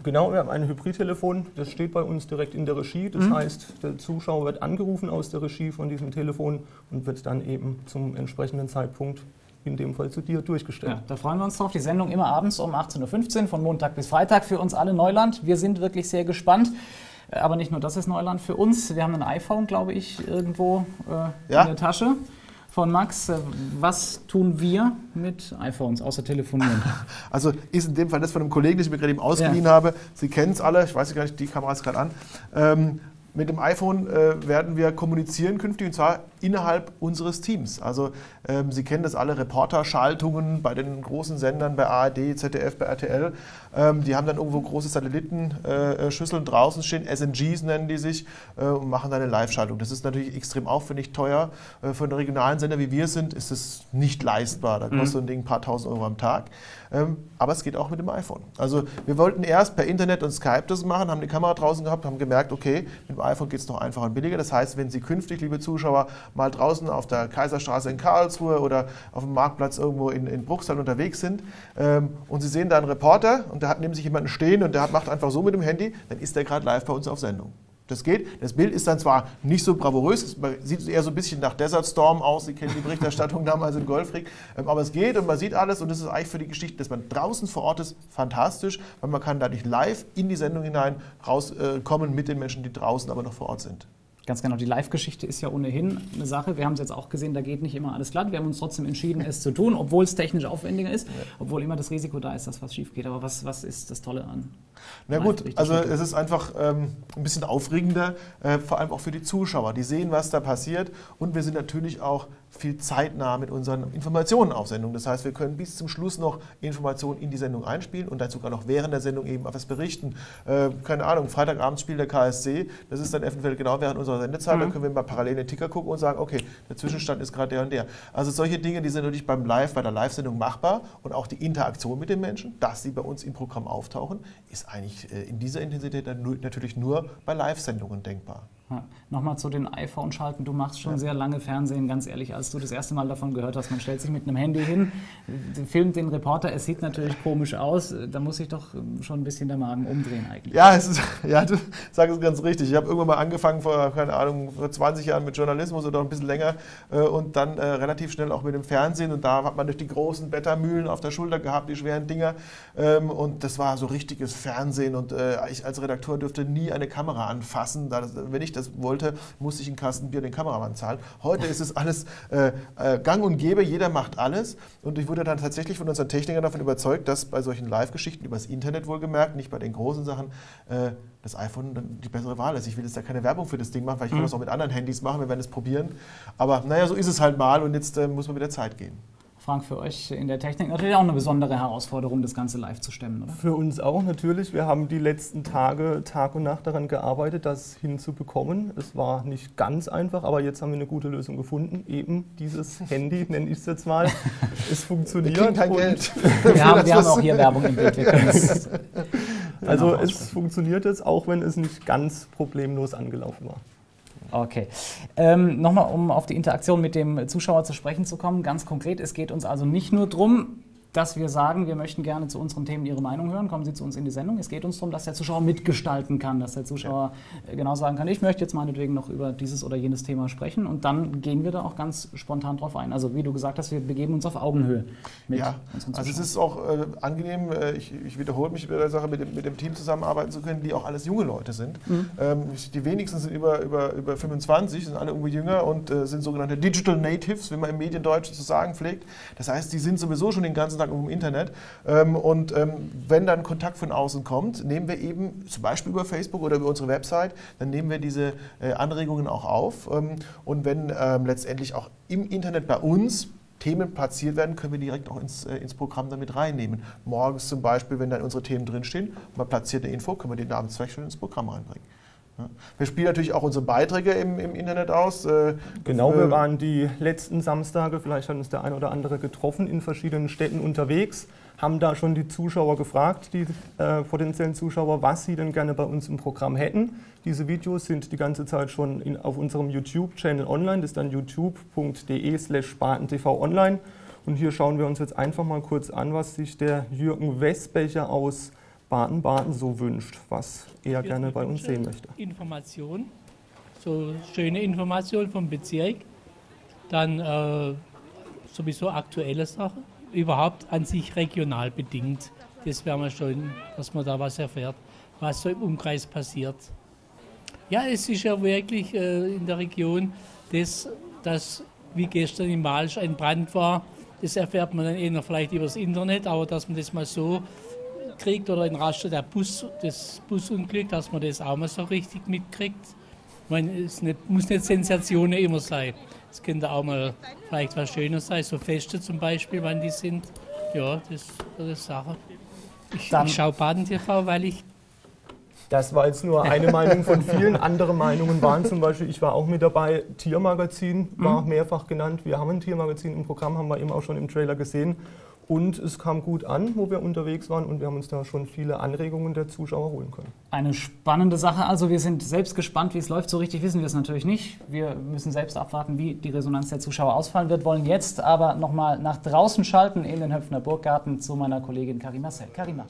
Genau, wir haben ein Hybridtelefon, das steht bei uns direkt in der Regie. Das heißt, der Zuschauer wird angerufen aus der Regie von diesem Telefon und wird dann eben zum entsprechenden Zeitpunkt, in dem Fall zu dir, durchgestellt. Ja, da freuen wir uns drauf. Die Sendung immer abends um 18.15 Uhr von Montag bis Freitag. Für uns alle Neuland. Wir sind wirklich sehr gespannt. Aber nicht nur das ist Neuland für uns. Wir haben ein iPhone, glaube ich, irgendwo in der Tasche von Max. Was tun wir mit iPhones, außer telefonieren? Also ist in dem Fall das von einem Kollegen, das ich mir gerade eben ausgeliehen habe. Sie kennen es alle, ich weiß gar nicht, die Kamera ist gerade an. Mit dem iPhone werden wir kommunizieren künftig, und zwar innerhalb unseres Teams. Also Sie kennen das alle, Reporterschaltungen bei den großen Sendern, bei ARD, ZDF, bei RTL. Die haben dann irgendwo große Satellitenschüsseln draußen stehen, SNGs nennen die sich, und machen dann eine Live-Schaltung. Das ist natürlich extrem aufwendig teuer. Für einen regionalen Sender wie wir sind, ist es nicht leistbar. Da kostet so ein Ding ein paar tausend Euro am Tag. Aber es geht auch mit dem iPhone. Also wir wollten erst per Internet und Skype das machen, haben die Kamera draußen gehabt, haben gemerkt, okay, mit dem iPhone geht es noch einfacher und billiger. Das heißt, wenn Sie künftig, liebe Zuschauer, mal draußen auf der Kaiserstraße in Karlsruhe oder auf dem Marktplatz irgendwo in Bruchsal unterwegs sind und Sie sehen da einen Reporter und der hat neben sich jemanden stehen und der macht einfach so mit dem Handy, dann ist der gerade live bei uns auf Sendung. Das geht. Das Bild ist dann zwar nicht so bravourös, man sieht eher so ein bisschen nach Desert Storm aus, Sie kennen die Berichterstattung damals im Golfkrieg, aber es geht und man sieht alles und das ist eigentlich für die Geschichte, dass man draußen vor Ort ist, fantastisch, weil man kann dadurch live in die Sendung hinein rauskommen mit den Menschen, die draußen aber noch vor Ort sind. Ganz genau, die Live-Geschichte ist ja ohnehin eine Sache. Wir haben es jetzt auch gesehen, da geht nicht immer alles glatt. Wir haben uns trotzdem entschieden, es zu tun, obwohl es technisch aufwendiger ist, obwohl immer das Risiko da ist, dass was schief geht. Aber was ist das Tolle an? Na gut, also es ist einfach ein bisschen aufregender, vor allem auch für die Zuschauer. Die sehen, was da passiert und wir sind natürlich auch viel zeitnah mit unseren Informationen auf Sendung. Das heißt, wir können bis zum Schluss noch Informationen in die Sendung einspielen und dann sogar noch während der Sendung eben etwas berichten. Keine Ahnung, Freitagabends spielt der KSC, das ist dann eventuell genau während unserer Sendezeit, dann können wir mal parallel den Ticker gucken und sagen, okay, der Zwischenstand ist gerade der und der. Also solche Dinge, die sind natürlich bei der Live-Sendung machbar und auch die Interaktion mit den Menschen, dass sie bei uns im Programm auftauchen, ist eigentlich in dieser Intensität natürlich nur bei Live-Sendungen denkbar. Ja, nochmal zu den iPhone-Schalten. Du machst schon sehr lange Fernsehen, ganz ehrlich. Als du das erste Mal davon gehört hast, man stellt sich mit einem Handy hin, filmt den Reporter, es sieht natürlich komisch aus. Da muss sich doch schon ein bisschen der Magen umdrehen eigentlich. Ja, du sagst es ganz richtig. Ich habe irgendwann mal angefangen vor 20 Jahren mit Journalismus oder ein bisschen länger und dann relativ schnell auch mit dem Fernsehen. Und da hat man durch die großen Blättermühlen auf der Schulter gehabt, die schweren Dinger. Und das war so richtiges Fernsehen. Und ich als Redakteur durfte nie eine Kamera anfassen. Wenn ich das wollte, musste ich einen Kasten Bier den Kameramann zahlen. Heute ist es alles gang und gäbe, jeder macht alles. Und ich wurde dann tatsächlich von unseren Technikern davon überzeugt, dass bei solchen Live-Geschichten, übers Internet wohlgemerkt, nicht bei den großen Sachen, das iPhone dann die bessere Wahl ist. Ich will jetzt da keine Werbung für das Ding machen, weil ich kann das auch mit anderen Handys machen, wir werden es probieren. Aber naja, so ist es halt mal und jetzt muss man mit der Zeit gehen. Frank, für euch in der Technik natürlich auch eine besondere Herausforderung, das Ganze live zu stemmen, oder? Für uns auch natürlich. Wir haben die letzten Tage, Tag und Nacht daran gearbeitet, das hinzubekommen. Es war nicht ganz einfach, aber jetzt haben wir eine gute Lösung gefunden. Eben dieses Handy, nenne ich es jetzt mal. Es funktioniert. Wir kriegen kein Geld. Wir haben auch hier Werbung im Bild. Also es funktioniert jetzt, auch wenn es nicht ganz problemlos angelaufen war. Okay. Nochmal, um auf die Interaktion mit dem Zuschauer zu sprechen zu kommen, ganz konkret, es geht uns also nicht nur darum, dass wir sagen, wir möchten gerne zu unseren Themen Ihre Meinung hören, kommen Sie zu uns in die Sendung. Es geht uns darum, dass der Zuschauer mitgestalten kann, dass der Zuschauer genau sagen kann, ich möchte jetzt meinetwegen noch über dieses oder jenes Thema sprechen und dann gehen wir da auch ganz spontan drauf ein. Also wie du gesagt hast, wir begeben uns auf Augenhöhe mit unseren Zuschauern. Also es ist auch angenehm, ich wiederhole mich bei der Sache, mit dem Team zusammenarbeiten zu können, die auch alles junge Leute sind. Die wenigsten sind über 25, sind alle irgendwie jünger und sind sogenannte Digital Natives, wie man im Mediendeutsch zu sagen pflegt. Das heißt, die sind sowieso schon den ganzen Tag im Internet und wenn dann Kontakt von außen kommt, nehmen wir eben zum Beispiel über Facebook oder über unsere Website, dann nehmen wir diese Anregungen auch auf und wenn letztendlich auch im Internet bei uns Themen platziert werden, können wir direkt auch ins Programm damit reinnehmen. Morgens zum Beispiel, wenn dann unsere Themen drinstehen, man platziert eine Info, können wir den Namen zweckschön ins Programm reinbringen. Ja. Wir spielen natürlich auch unsere Beiträge im Internet aus. Genau, wir waren die letzten Samstage, vielleicht hat uns der ein oder andere getroffen, in verschiedenen Städten unterwegs, haben da schon die Zuschauer gefragt, die potenziellen Zuschauer, was sie denn gerne bei uns im Programm hätten. Diese Videos sind die ganze Zeit schon auf unserem YouTube-Channel online, das ist dann youtube.de/SpartenTV online. Und hier schauen wir uns jetzt einfach mal kurz an, was sich der Jürgen Wesbecher aus Baden-Baden so wünscht, was er gerne bei uns sehen möchte. Information, so schöne Information vom Bezirk, dann sowieso aktuelle Sachen, überhaupt an sich regional bedingt. Das wäre mal schön, dass man da was erfährt, was so im Umkreis passiert. Ja, es ist ja wirklich in der Region, dass wie gestern im Malsch ein Brand war, das erfährt man dann eher vielleicht übers Internet, aber dass man das mal so kriegt oder in Raster das Busunglück, dass man das auch mal so richtig mitkriegt. Ich meine, es muss nicht Sensationen immer sein. Es könnte auch mal vielleicht was Schönes sein, so Feste zum Beispiel, wann die sind. Ja, das ist Sache. Ich schaue Baden-TV, weil ich... Das war jetzt nur eine Meinung von vielen. Andere Meinungen waren zum Beispiel, ich war auch mit dabei, Tiermagazin war mehrfach genannt. Wir haben ein Tiermagazin im Programm, haben wir eben auch schon im Trailer gesehen. Und es kam gut an, wo wir unterwegs waren, und wir haben uns da schon viele Anregungen der Zuschauer holen können. Eine spannende Sache. Also wir sind selbst gespannt, wie es läuft. So richtig wissen wir es natürlich nicht. Wir müssen selbst abwarten, wie die Resonanz der Zuschauer ausfallen wird. Wollen jetzt aber nochmal nach draußen schalten in den Höpfner Burggarten zu meiner Kollegin Karima Sell. Karima.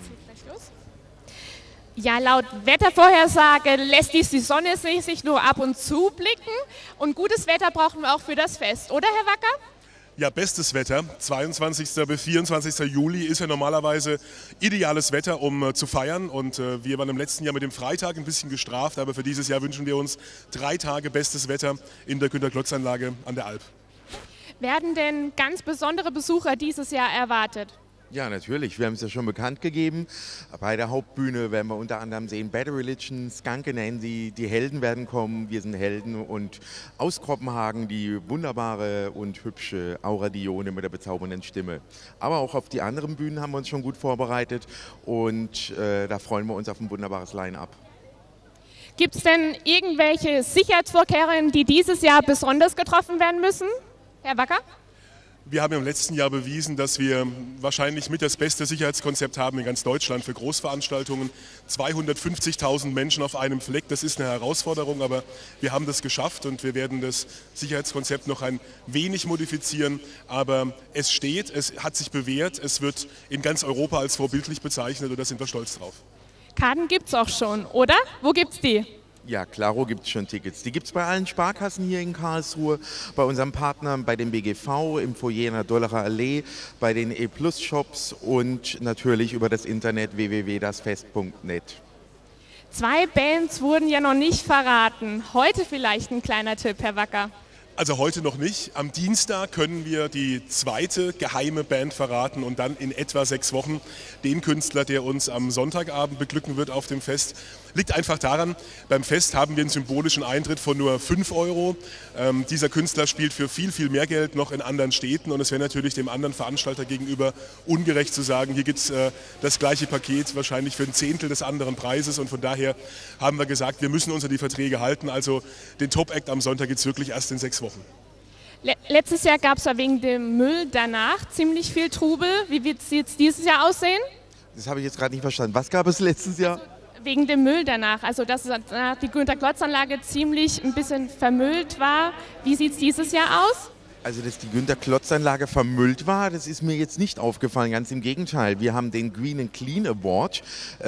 Ja, laut Wettervorhersage lässt die Sonne sich nur ab und zu blicken. Und gutes Wetter brauchen wir auch für das Fest, oder Herr Wacker? Ja, bestes Wetter. 22. bis 24. Juli ist ja normalerweise ideales Wetter, um zu feiern. Und wir waren im letzten Jahr mit dem Freitag ein bisschen gestraft, aber für dieses Jahr wünschen wir uns 3 Tage bestes Wetter in der Günter-Klotz-Anlage an der Alp. Werden denn ganz besondere Besucher dieses Jahr erwartet? Ja, natürlich. Wir haben es ja schon bekannt gegeben. Bei der Hauptbühne werden wir unter anderem sehen Bad Religion, Skunk Nancy, die Helden werden kommen, wir sind Helden, und aus Kopenhagen die wunderbare und hübsche Aura Dione mit der bezaubernden Stimme. Aber auch auf die anderen Bühnen haben wir uns schon gut vorbereitet, und da freuen wir uns auf ein wunderbares Line-up. Gibt es denn irgendwelche Sicherheitsvorkehrungen, die dieses Jahr besonders getroffen werden müssen? Herr Wacker? Wir haben im letzten Jahr bewiesen, dass wir wahrscheinlich mit das beste Sicherheitskonzept haben in ganz Deutschland für Großveranstaltungen. 250.000 Menschen auf einem Fleck, das ist eine Herausforderung, aber wir haben das geschafft, und wir werden das Sicherheitskonzept noch ein wenig modifizieren. Aber es steht, es hat sich bewährt, es wird in ganz Europa als vorbildlich bezeichnet, und da sind wir stolz drauf. Karten gibt es auch schon, oder? Wo gibt es die? Ja, klaro gibt es schon Tickets. Die gibt es bei allen Sparkassen hier in Karlsruhe, bei unseren Partnern, bei dem BGV, im Foyer in der Dollerer Allee, bei den E-Plus-Shops und natürlich über das Internet www.dasfest.net. 2 Bands wurden ja noch nicht verraten. Heute vielleicht ein kleiner Tipp, Herr Wacker. Also heute noch nicht. Am Dienstag können wir die zweite geheime Band verraten, und dann in etwa 6 Wochen den Künstler, der uns am Sonntagabend beglücken wird auf dem Fest. Liegt einfach daran, beim Fest haben wir einen symbolischen Eintritt von nur 5 €. Dieser Künstler spielt für viel, viel mehr Geld noch in anderen Städten, und es wäre natürlich dem anderen Veranstalter gegenüber ungerecht zu sagen, hier gibt es das gleiche Paket wahrscheinlich für ein Zehntel des anderen Preises, und von daher haben wir gesagt, wir müssen uns an die Verträge halten. Also den Top-Act am Sonntag gibt es wirklich erst in 6 Wochen. Letztes Jahr gab es ja wegen dem Müll danach ziemlich viel Trubel. Wie wird es jetzt dieses Jahr aussehen? Das habe ich jetzt gerade nicht verstanden. Was gab es letztes Jahr? Wegen dem Müll danach. Also dass die Günter-Klotz-Anlage ziemlich ein bisschen vermüllt war. Wie sieht es dieses Jahr aus? Also, dass die Günter-Klotz-Anlage vermüllt war, das ist mir jetzt nicht aufgefallen. Ganz im Gegenteil. Wir haben den Green and Clean Award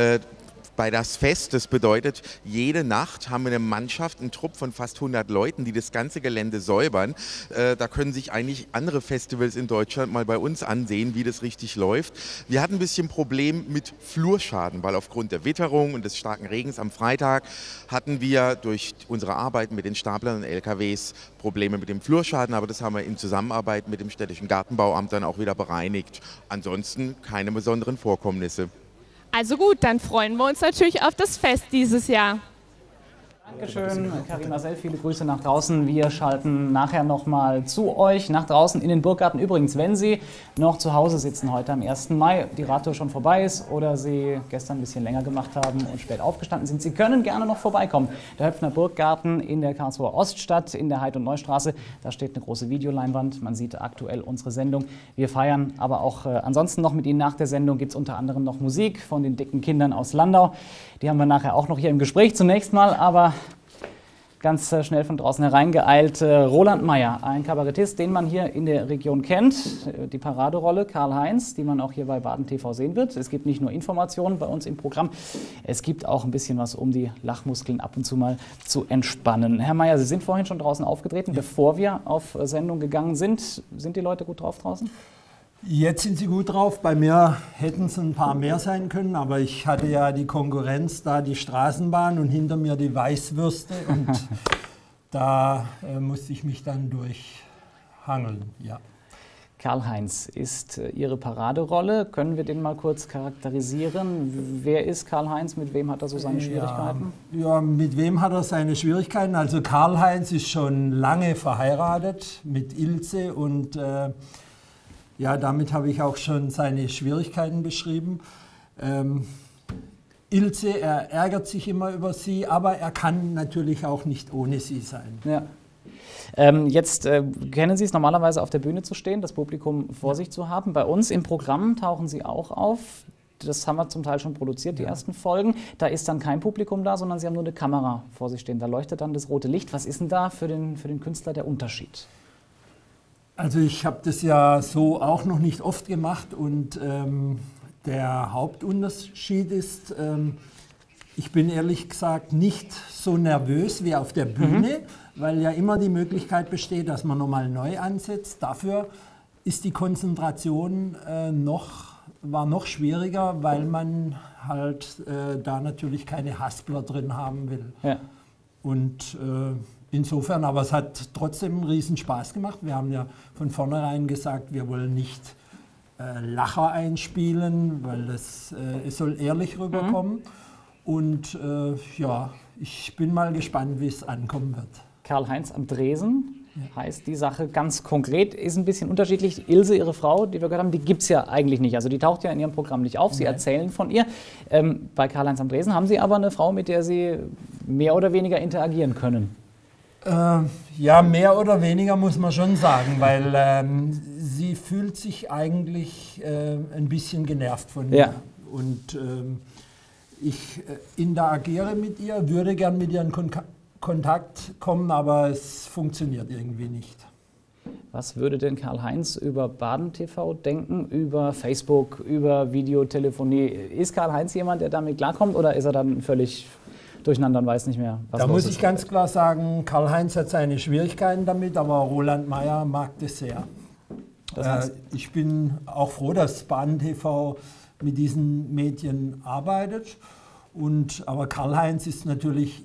bei das Fest. Das bedeutet, jede Nacht haben wir eine Mannschaft, einen Trupp von fast 100 Leuten, die das ganze Gelände säubern. Da können sich eigentlich andere Festivals in Deutschland mal bei uns ansehen, wie das richtig läuft. Wir hatten ein bisschen Problem mit Flurschaden, weil aufgrund der Witterung und des starken Regens am Freitag hatten wir durch unsere Arbeit mit den Staplern und LKWs Probleme mit dem Flurschaden, aber das haben wir in Zusammenarbeit mit dem städtischen Gartenbauamt dann auch wieder bereinigt. Ansonsten keine besonderen Vorkommnisse. Also gut, dann freuen wir uns natürlich auf das Fest dieses Jahr. Dankeschön, Karima Sell, viele Grüße nach draußen. Wir schalten nachher nochmal zu euch nach draußen in den Burggarten. Übrigens, wenn Sie noch zu Hause sitzen heute am 1. Mai, die Radtour schon vorbei ist oder Sie gestern ein bisschen länger gemacht haben und spät aufgestanden sind, Sie können gerne noch vorbeikommen. Der Höpfner Burggarten in der Karlsruher Oststadt in der Heid- und Neustraße. Da steht eine große Videoleinwand. Man sieht aktuell unsere Sendung. Wir feiern aber auch ansonsten noch mit Ihnen nach der Sendung. Gibt es unter anderem noch Musik von den dicken Kindern aus Landau. Die haben wir nachher auch noch hier im Gespräch zunächst mal, aber ganz schnell von draußen hereingeeilt. Roland Mayer, ein Kabarettist, den man hier in der Region kennt. Die Paraderolle Karl-Heinz, die man auch hier bei Baden TV sehen wird. Es gibt nicht nur Informationen bei uns im Programm, es gibt auch ein bisschen was, um die Lachmuskeln ab und zu mal zu entspannen. Herr Mayer, Sie sind vorhin schon draußen aufgetreten, bevor wir auf Sendung gegangen sind. Sind die Leute gut drauf draußen? Jetzt sind sie gut drauf. Bei mir hätten es ein paar mehr sein können, aber ich hatte ja die Konkurrenz, da die Straßenbahn und hinter mir die Weißwürste und da musste ich mich dann durchhangeln. Ja. Karl-Heinz ist Ihre Paraderolle. Können wir den mal kurz charakterisieren? Wer ist Karl-Heinz? Mit wem hat er so seine Schwierigkeiten? Ja, mit wem hat er seine Schwierigkeiten? Also Karl-Heinz ist schon lange verheiratet mit Ilse und ja, damit habe ich auch schon seine Schwierigkeiten beschrieben. Ilse, er ärgert sich immer über sie, aber er kann natürlich auch nicht ohne sie sein. Ja. Jetzt kennen Sie es normalerweise auf der Bühne zu stehen, das Publikum vor sich zu haben. Bei uns im Programm tauchen Sie auch auf. Das haben wir zum Teil schon produziert, die ersten Folgen. Da ist dann kein Publikum da, sondern Sie haben nur eine Kamera vor sich stehen. Da leuchtet dann das rote Licht. Was ist denn da für den Künstler der Unterschied? Also ich habe das ja so auch noch nicht oft gemacht und der Hauptunterschied ist, ich bin ehrlich gesagt nicht so nervös wie auf der Bühne, weil ja immer die Möglichkeit besteht, dass man nochmal neu ansetzt. Dafür ist die Konzentration war noch schwieriger, weil man halt da natürlich keine Haspler drin haben will. Ja. Und insofern, aber es hat trotzdem einen riesen Spaß gemacht. Wir haben ja von vornherein gesagt, wir wollen nicht Lacher einspielen, weil es soll ehrlich rüberkommen. Und ja, ich bin mal gespannt, wie es ankommen wird. Karl-Heinz am Tresen heißt die Sache ganz konkret, ist ein bisschen unterschiedlich. Ilse, Ihre Frau, die wir gehört haben, die gibt es ja eigentlich nicht. Also die taucht ja in Ihrem Programm nicht auf. Sie erzählen von ihr. Bei Karl-Heinz am Tresen haben Sie aber eine Frau, mit der Sie mehr oder weniger interagieren können. Ja, mehr oder weniger muss man schon sagen, weil sie fühlt sich eigentlich ein bisschen genervt von mir. Ja. Und ich interagiere mit ihr, würde gern mit ihr in Kontakt kommen, aber es funktioniert irgendwie nicht. Was würde denn Karl-Heinz über Baden TV denken, über Facebook, über Videotelefonie? Ist Karl-Heinz jemand, der damit klarkommt oder ist er dann völlig durcheinander und weiß nicht mehr, was da muss ich ganz klar sagen, Karl-Heinz hat seine Schwierigkeiten damit, aber Roland Mayer mag das sehr. Das heißt, ich bin auch froh, dass Baden TV mit diesen Medien arbeitet. Aber Karl-Heinz ist natürlich,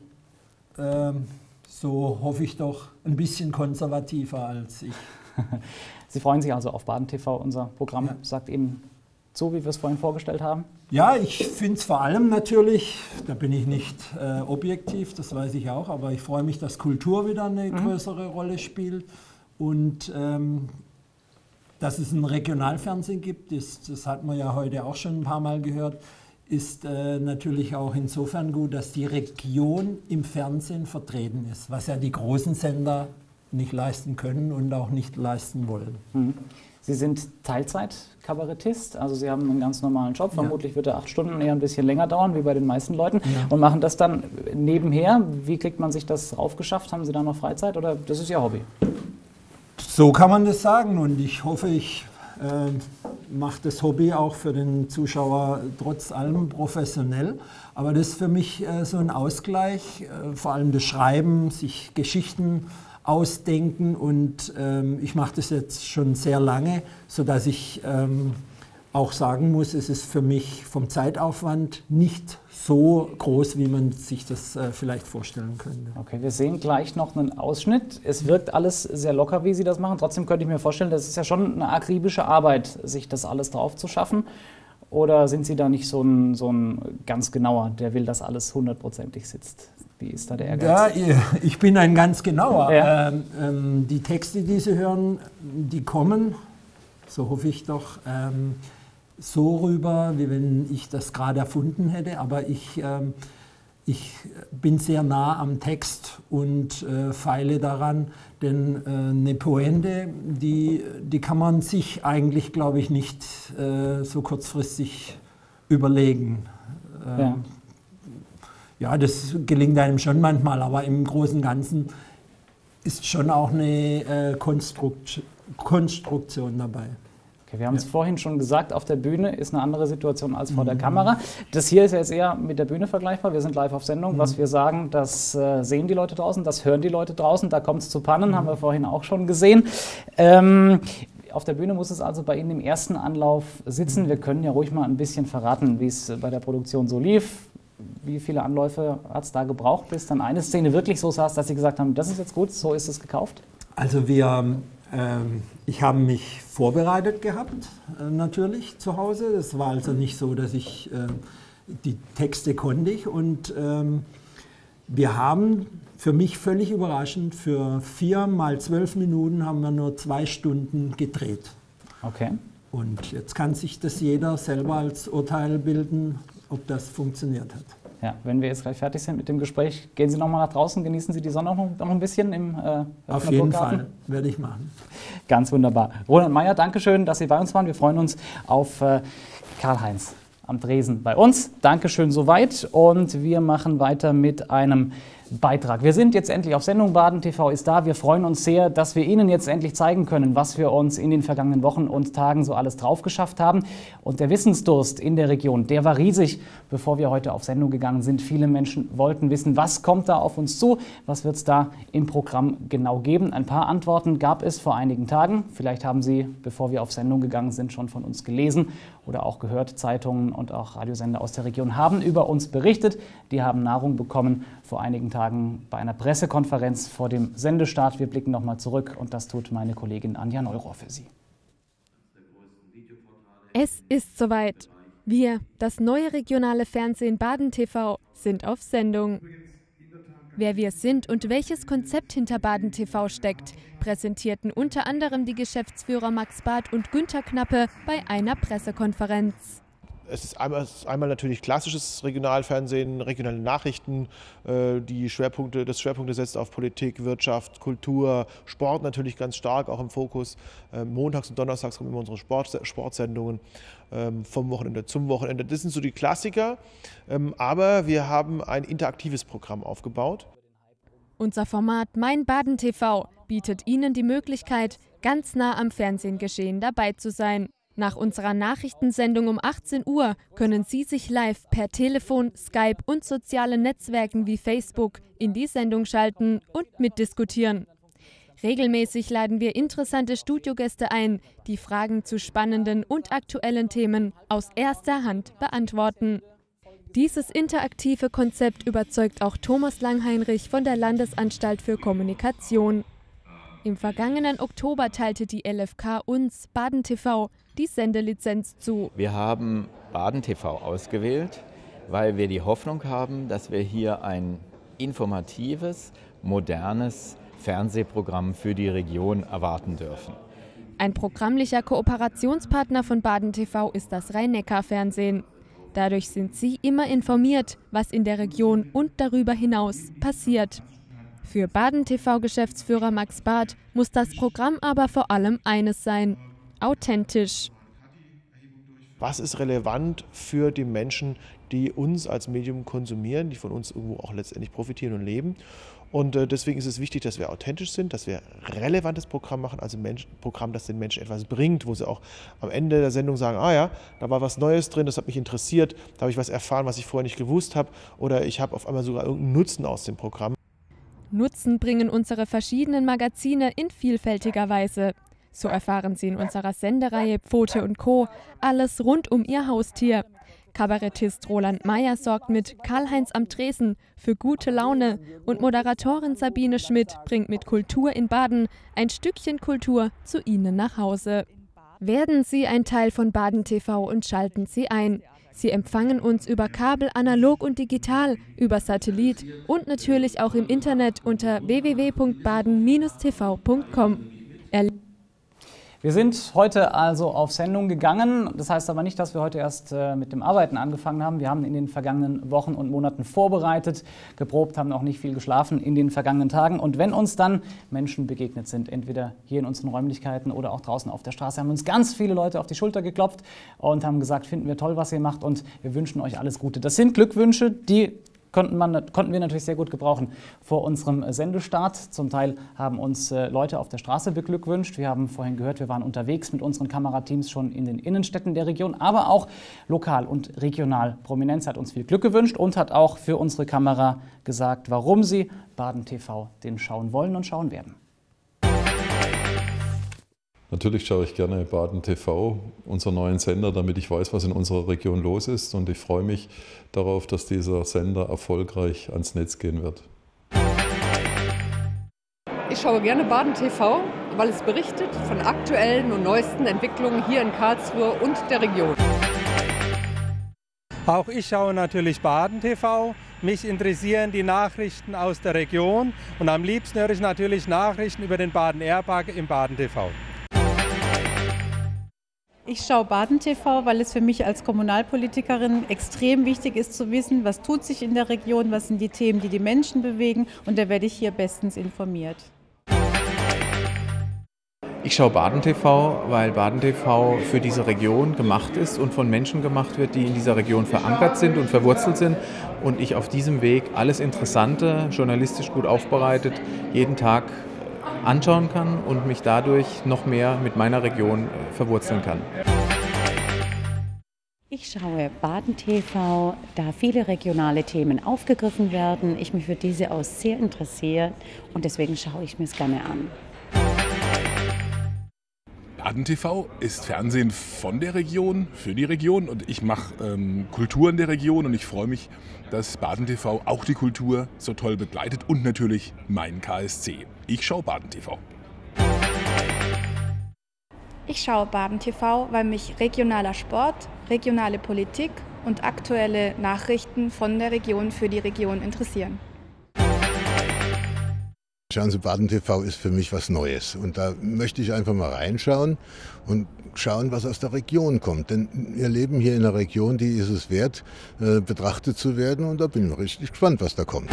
so hoffe ich doch, ein bisschen konservativer als ich. Sie freuen sich also auf Baden TV, unser Programm sagt Ihnen so, wie wir es vorhin vorgestellt haben? Ja, ich finde es vor allem natürlich, da bin ich nicht objektiv, das weiß ich auch, aber ich freue mich, dass Kultur wieder eine größere Rolle spielt und dass es ein Regionalfernsehen gibt, das hat man ja heute auch schon ein paar Mal gehört, ist natürlich auch insofern gut, dass die Region im Fernsehen vertreten ist, was ja die großen Sender nicht leisten können und auch nicht leisten wollen. Sie sind Teilzeit-Kabarettist, also Sie haben einen ganz normalen Job, vermutlich wird er 8 Stunden eher ein bisschen länger dauern, wie bei den meisten Leuten, und machen das dann nebenher. Wie kriegt man sich das aufgeschafft? Haben Sie da noch Freizeit oder das ist Ihr Hobby? So kann man das sagen und ich hoffe, ich mache das Hobby auch für den Zuschauer trotz allem professionell, aber das ist für mich so ein Ausgleich, vor allem das Schreiben, sich Geschichten ausdenken und ich mache das jetzt schon sehr lange, sodass ich auch sagen muss, es ist für mich vom Zeitaufwand nicht so groß, wie man sich das vielleicht vorstellen könnte. Okay, wir sehen gleich noch einen Ausschnitt. Es wirkt alles sehr locker, wie Sie das machen. Trotzdem könnte ich mir vorstellen, das ist ja schon eine akribische Arbeit, sich das alles drauf zu schaffen. Oder sind Sie da nicht so ein ganz genauer, der will, dass alles 100%ig sitzt? Wie ist da der Ehrgeiz? Ja, ich bin ein ganz genauer. Ja. Die Texte, die Sie hören, die kommen, so hoffe ich doch, so rüber, wie wenn ich das gerade erfunden hätte. Aber ich bin sehr nah am Text und feile daran, denn eine Pointe, die kann man sich eigentlich, glaube ich, nicht so kurzfristig überlegen. Ja, das gelingt einem schon manchmal, aber im Großen und Ganzen ist schon auch eine Konstruktion dabei. Okay, wir haben es vorhin schon gesagt, auf der Bühne ist eine andere Situation als vor der Kamera. Das hier ist ja jetzt eher mit der Bühne vergleichbar. Wir sind live auf Sendung. Was wir sagen, das sehen die Leute draußen, das hören die Leute draußen. Da kommt es zu Pannen, haben wir vorhin auch schon gesehen. Auf der Bühne muss es also bei Ihnen im ersten Anlauf sitzen. Wir können ja ruhig mal ein bisschen verraten, wie es bei der Produktion so lief. Wie viele Anläufe hat es da gebraucht, bis dann eine Szene wirklich so saß, dass Sie gesagt haben, das ist jetzt gut, so ist es gekauft? Also ich habe mich vorbereitet gehabt, natürlich zu Hause. Es war also nicht so, dass ich die Texte konnte ich. Und wir haben für mich völlig überraschend, für 4 mal 12 Minuten haben wir nur 2 Stunden gedreht. Okay. Und jetzt kann sich das jeder selber als Urteil bilden, ob das funktioniert hat. Ja, wenn wir jetzt gleich fertig sind mit dem Gespräch, gehen Sie noch mal nach draußen, genießen Sie die Sonne auch noch ein bisschen im Auf jeden Fall, werde ich machen. Ganz wunderbar. Roland Mayer, danke schön, dass Sie bei uns waren. Wir freuen uns auf Karl-Heinz am Tresen bei uns. Dankeschön soweit und wir machen weiter mit einem Beitrag. Wir sind jetzt endlich auf Sendung, Baden TV ist da. Wir freuen uns sehr, dass wir Ihnen jetzt endlich zeigen können, was wir uns in den vergangenen Wochen und Tagen so alles drauf geschafft haben. Und der Wissensdurst in der Region, der war riesig, bevor wir heute auf Sendung gegangen sind. Viele Menschen wollten wissen, was kommt da auf uns zu, was wird es da im Programm genau geben. Ein paar Antworten gab es vor einigen Tagen. Vielleicht haben Sie, bevor wir auf Sendung gegangen sind, schon von uns gelesen oder auch gehört. Zeitungen und auch Radiosender aus der Region haben über uns berichtet. Die haben Nahrung bekommen vor einigen Tagen bei einer Pressekonferenz vor dem Sendestart. Wir blicken nochmal zurück und das tut meine Kollegin Anja Neurohr für Sie. Es ist soweit. Wir, das neue regionale Fernsehen Baden TV, sind auf Sendung. Wer wir sind und welches Konzept hinter Baden TV steckt, präsentierten unter anderem die Geschäftsführer Max Barth und Günther Knappe bei einer Pressekonferenz. Es ist einmal natürlich klassisches Regionalfernsehen, regionale Nachrichten, das Schwerpunkte setzt auf Politik, Wirtschaft, Kultur, Sport natürlich ganz stark auch im Fokus. Montags und donnerstags kommen immer unsere Sportsendungen vom Wochenende zum Wochenende. Das sind so die Klassiker, aber wir haben ein interaktives Programm aufgebaut. Unser Format Mein Baden TV bietet Ihnen die Möglichkeit, ganz nah am Fernsehgeschehen dabei zu sein. Nach unserer Nachrichtensendung um 18 Uhr können Sie sich live per Telefon, Skype und sozialen Netzwerken wie Facebook in die Sendung schalten und mitdiskutieren. Regelmäßig laden wir interessante Studiogäste ein, die Fragen zu spannenden und aktuellen Themen aus erster Hand beantworten. Dieses interaktive Konzept überzeugt auch Thomas Langheinrich von der Landesanstalt für Kommunikation. Im vergangenen Oktober teilte die LFK uns, Baden TV, die Sendelizenz zu. Wir haben Baden TV ausgewählt, weil wir die Hoffnung haben, dass wir hier ein informatives, modernes Fernsehprogramm für die Region erwarten dürfen. Ein programmlicher Kooperationspartner von Baden TV ist das Rhein-Neckar-Fernsehen. Dadurch sind Sie immer informiert, was in der Region und darüber hinaus passiert. Für Baden TV-Geschäftsführer Max Barth muss das Programm aber vor allem eines sein: authentisch. Was ist relevant für die Menschen, die uns als Medium konsumieren, die von uns irgendwo auch letztendlich profitieren und leben? Und deswegen ist es wichtig, dass wir authentisch sind, dass wir ein relevantes Programm machen, also ein Programm, das den Menschen etwas bringt, wo sie auch am Ende der Sendung sagen, ah ja, da war was Neues drin, das hat mich interessiert, da habe ich was erfahren, was ich vorher nicht gewusst habe, oder ich habe auf einmal sogar irgendeinen Nutzen aus dem Programm. Nutzen bringen unsere verschiedenen Magazine in vielfältiger Weise. So erfahren Sie in unserer Sendereihe Pfote und Co. alles rund um Ihr Haustier. Kabarettist Roland Mayer sorgt mit Karl-Heinz am Tresen für gute Laune und Moderatorin Sabine Schmidt bringt mit Kultur in Baden ein Stückchen Kultur zu Ihnen nach Hause. Werden Sie ein Teil von Baden TV und schalten Sie ein. Sie empfangen uns über Kabel, analog und digital, über Satellit und natürlich auch im Internet unter www.baden-tv.com. Wir sind heute also auf Sendung gegangen. Das heißt aber nicht, dass wir heute erst mit dem Arbeiten angefangen haben. Wir haben in den vergangenen Wochen und Monaten vorbereitet, geprobt, haben auch nicht viel geschlafen in den vergangenen Tagen. Und wenn uns dann Menschen begegnet sind, entweder hier in unseren Räumlichkeiten oder auch draußen auf der Straße, haben uns ganz viele Leute auf die Schulter geklopft und haben gesagt, finden wir toll, was ihr macht und wir wünschen euch alles Gute. Das sind Glückwünsche, die konnten wir natürlich sehr gut gebrauchen vor unserem Sendestart. Zum Teil haben uns Leute auf der Straße beglückwünscht. Wir haben vorhin gehört, wir waren unterwegs mit unseren Kamerateams schon in den Innenstädten der Region, aber auch lokal und regional. Prominenz hat uns viel Glück gewünscht und hat auch für unsere Kamera gesagt, warum sie Baden TV den schauen wollen und schauen werden. Natürlich schaue ich gerne Baden TV, unseren neuen Sender, damit ich weiß, was in unserer Region los ist. Und ich freue mich darauf, dass dieser Sender erfolgreich ans Netz gehen wird. Ich schaue gerne Baden TV, weil es berichtet von aktuellen und neuesten Entwicklungen hier in Karlsruhe und der Region. Auch ich schaue natürlich Baden TV. Mich interessieren die Nachrichten aus der Region und am liebsten höre ich natürlich Nachrichten über den Baden-Airpark im Baden TV. Ich schaue Baden TV, weil es für mich als Kommunalpolitikerin extrem wichtig ist zu wissen, was tut sich in der Region, was sind die Themen, die die Menschen bewegen, und da werde ich hier bestens informiert. Ich schaue Baden TV, weil Baden TV für diese Region gemacht ist und von Menschen gemacht wird, die in dieser Region verankert sind und verwurzelt sind, und ich auf diesem Weg alles Interessante, journalistisch gut aufbereitet, jeden Tag anschauen kann und mich dadurch noch mehr mit meiner Region verwurzeln kann. Ich schaue Baden TV, da viele regionale Themen aufgegriffen werden. Ich mich für diese aus sehr interessiere und deswegen schaue ich mir es gerne an. Baden TV ist Fernsehen von der Region, für die Region, und ich mache Kultur in der Region, und ich freue mich, dass Baden TV auch die Kultur so toll begleitet und natürlich mein KSC. Ich schaue Baden TV. Ich schaue Baden TV, weil mich regionaler Sport, regionale Politik und aktuelle Nachrichten von der Region für die Region interessieren. Schauen Sie, Baden TV ist für mich was Neues, und da möchte ich einfach mal reinschauen und schauen, was aus der Region kommt. Denn wir leben hier in einer Region, die ist es wert, betrachtet zu werden, und da bin ich richtig gespannt, was da kommt.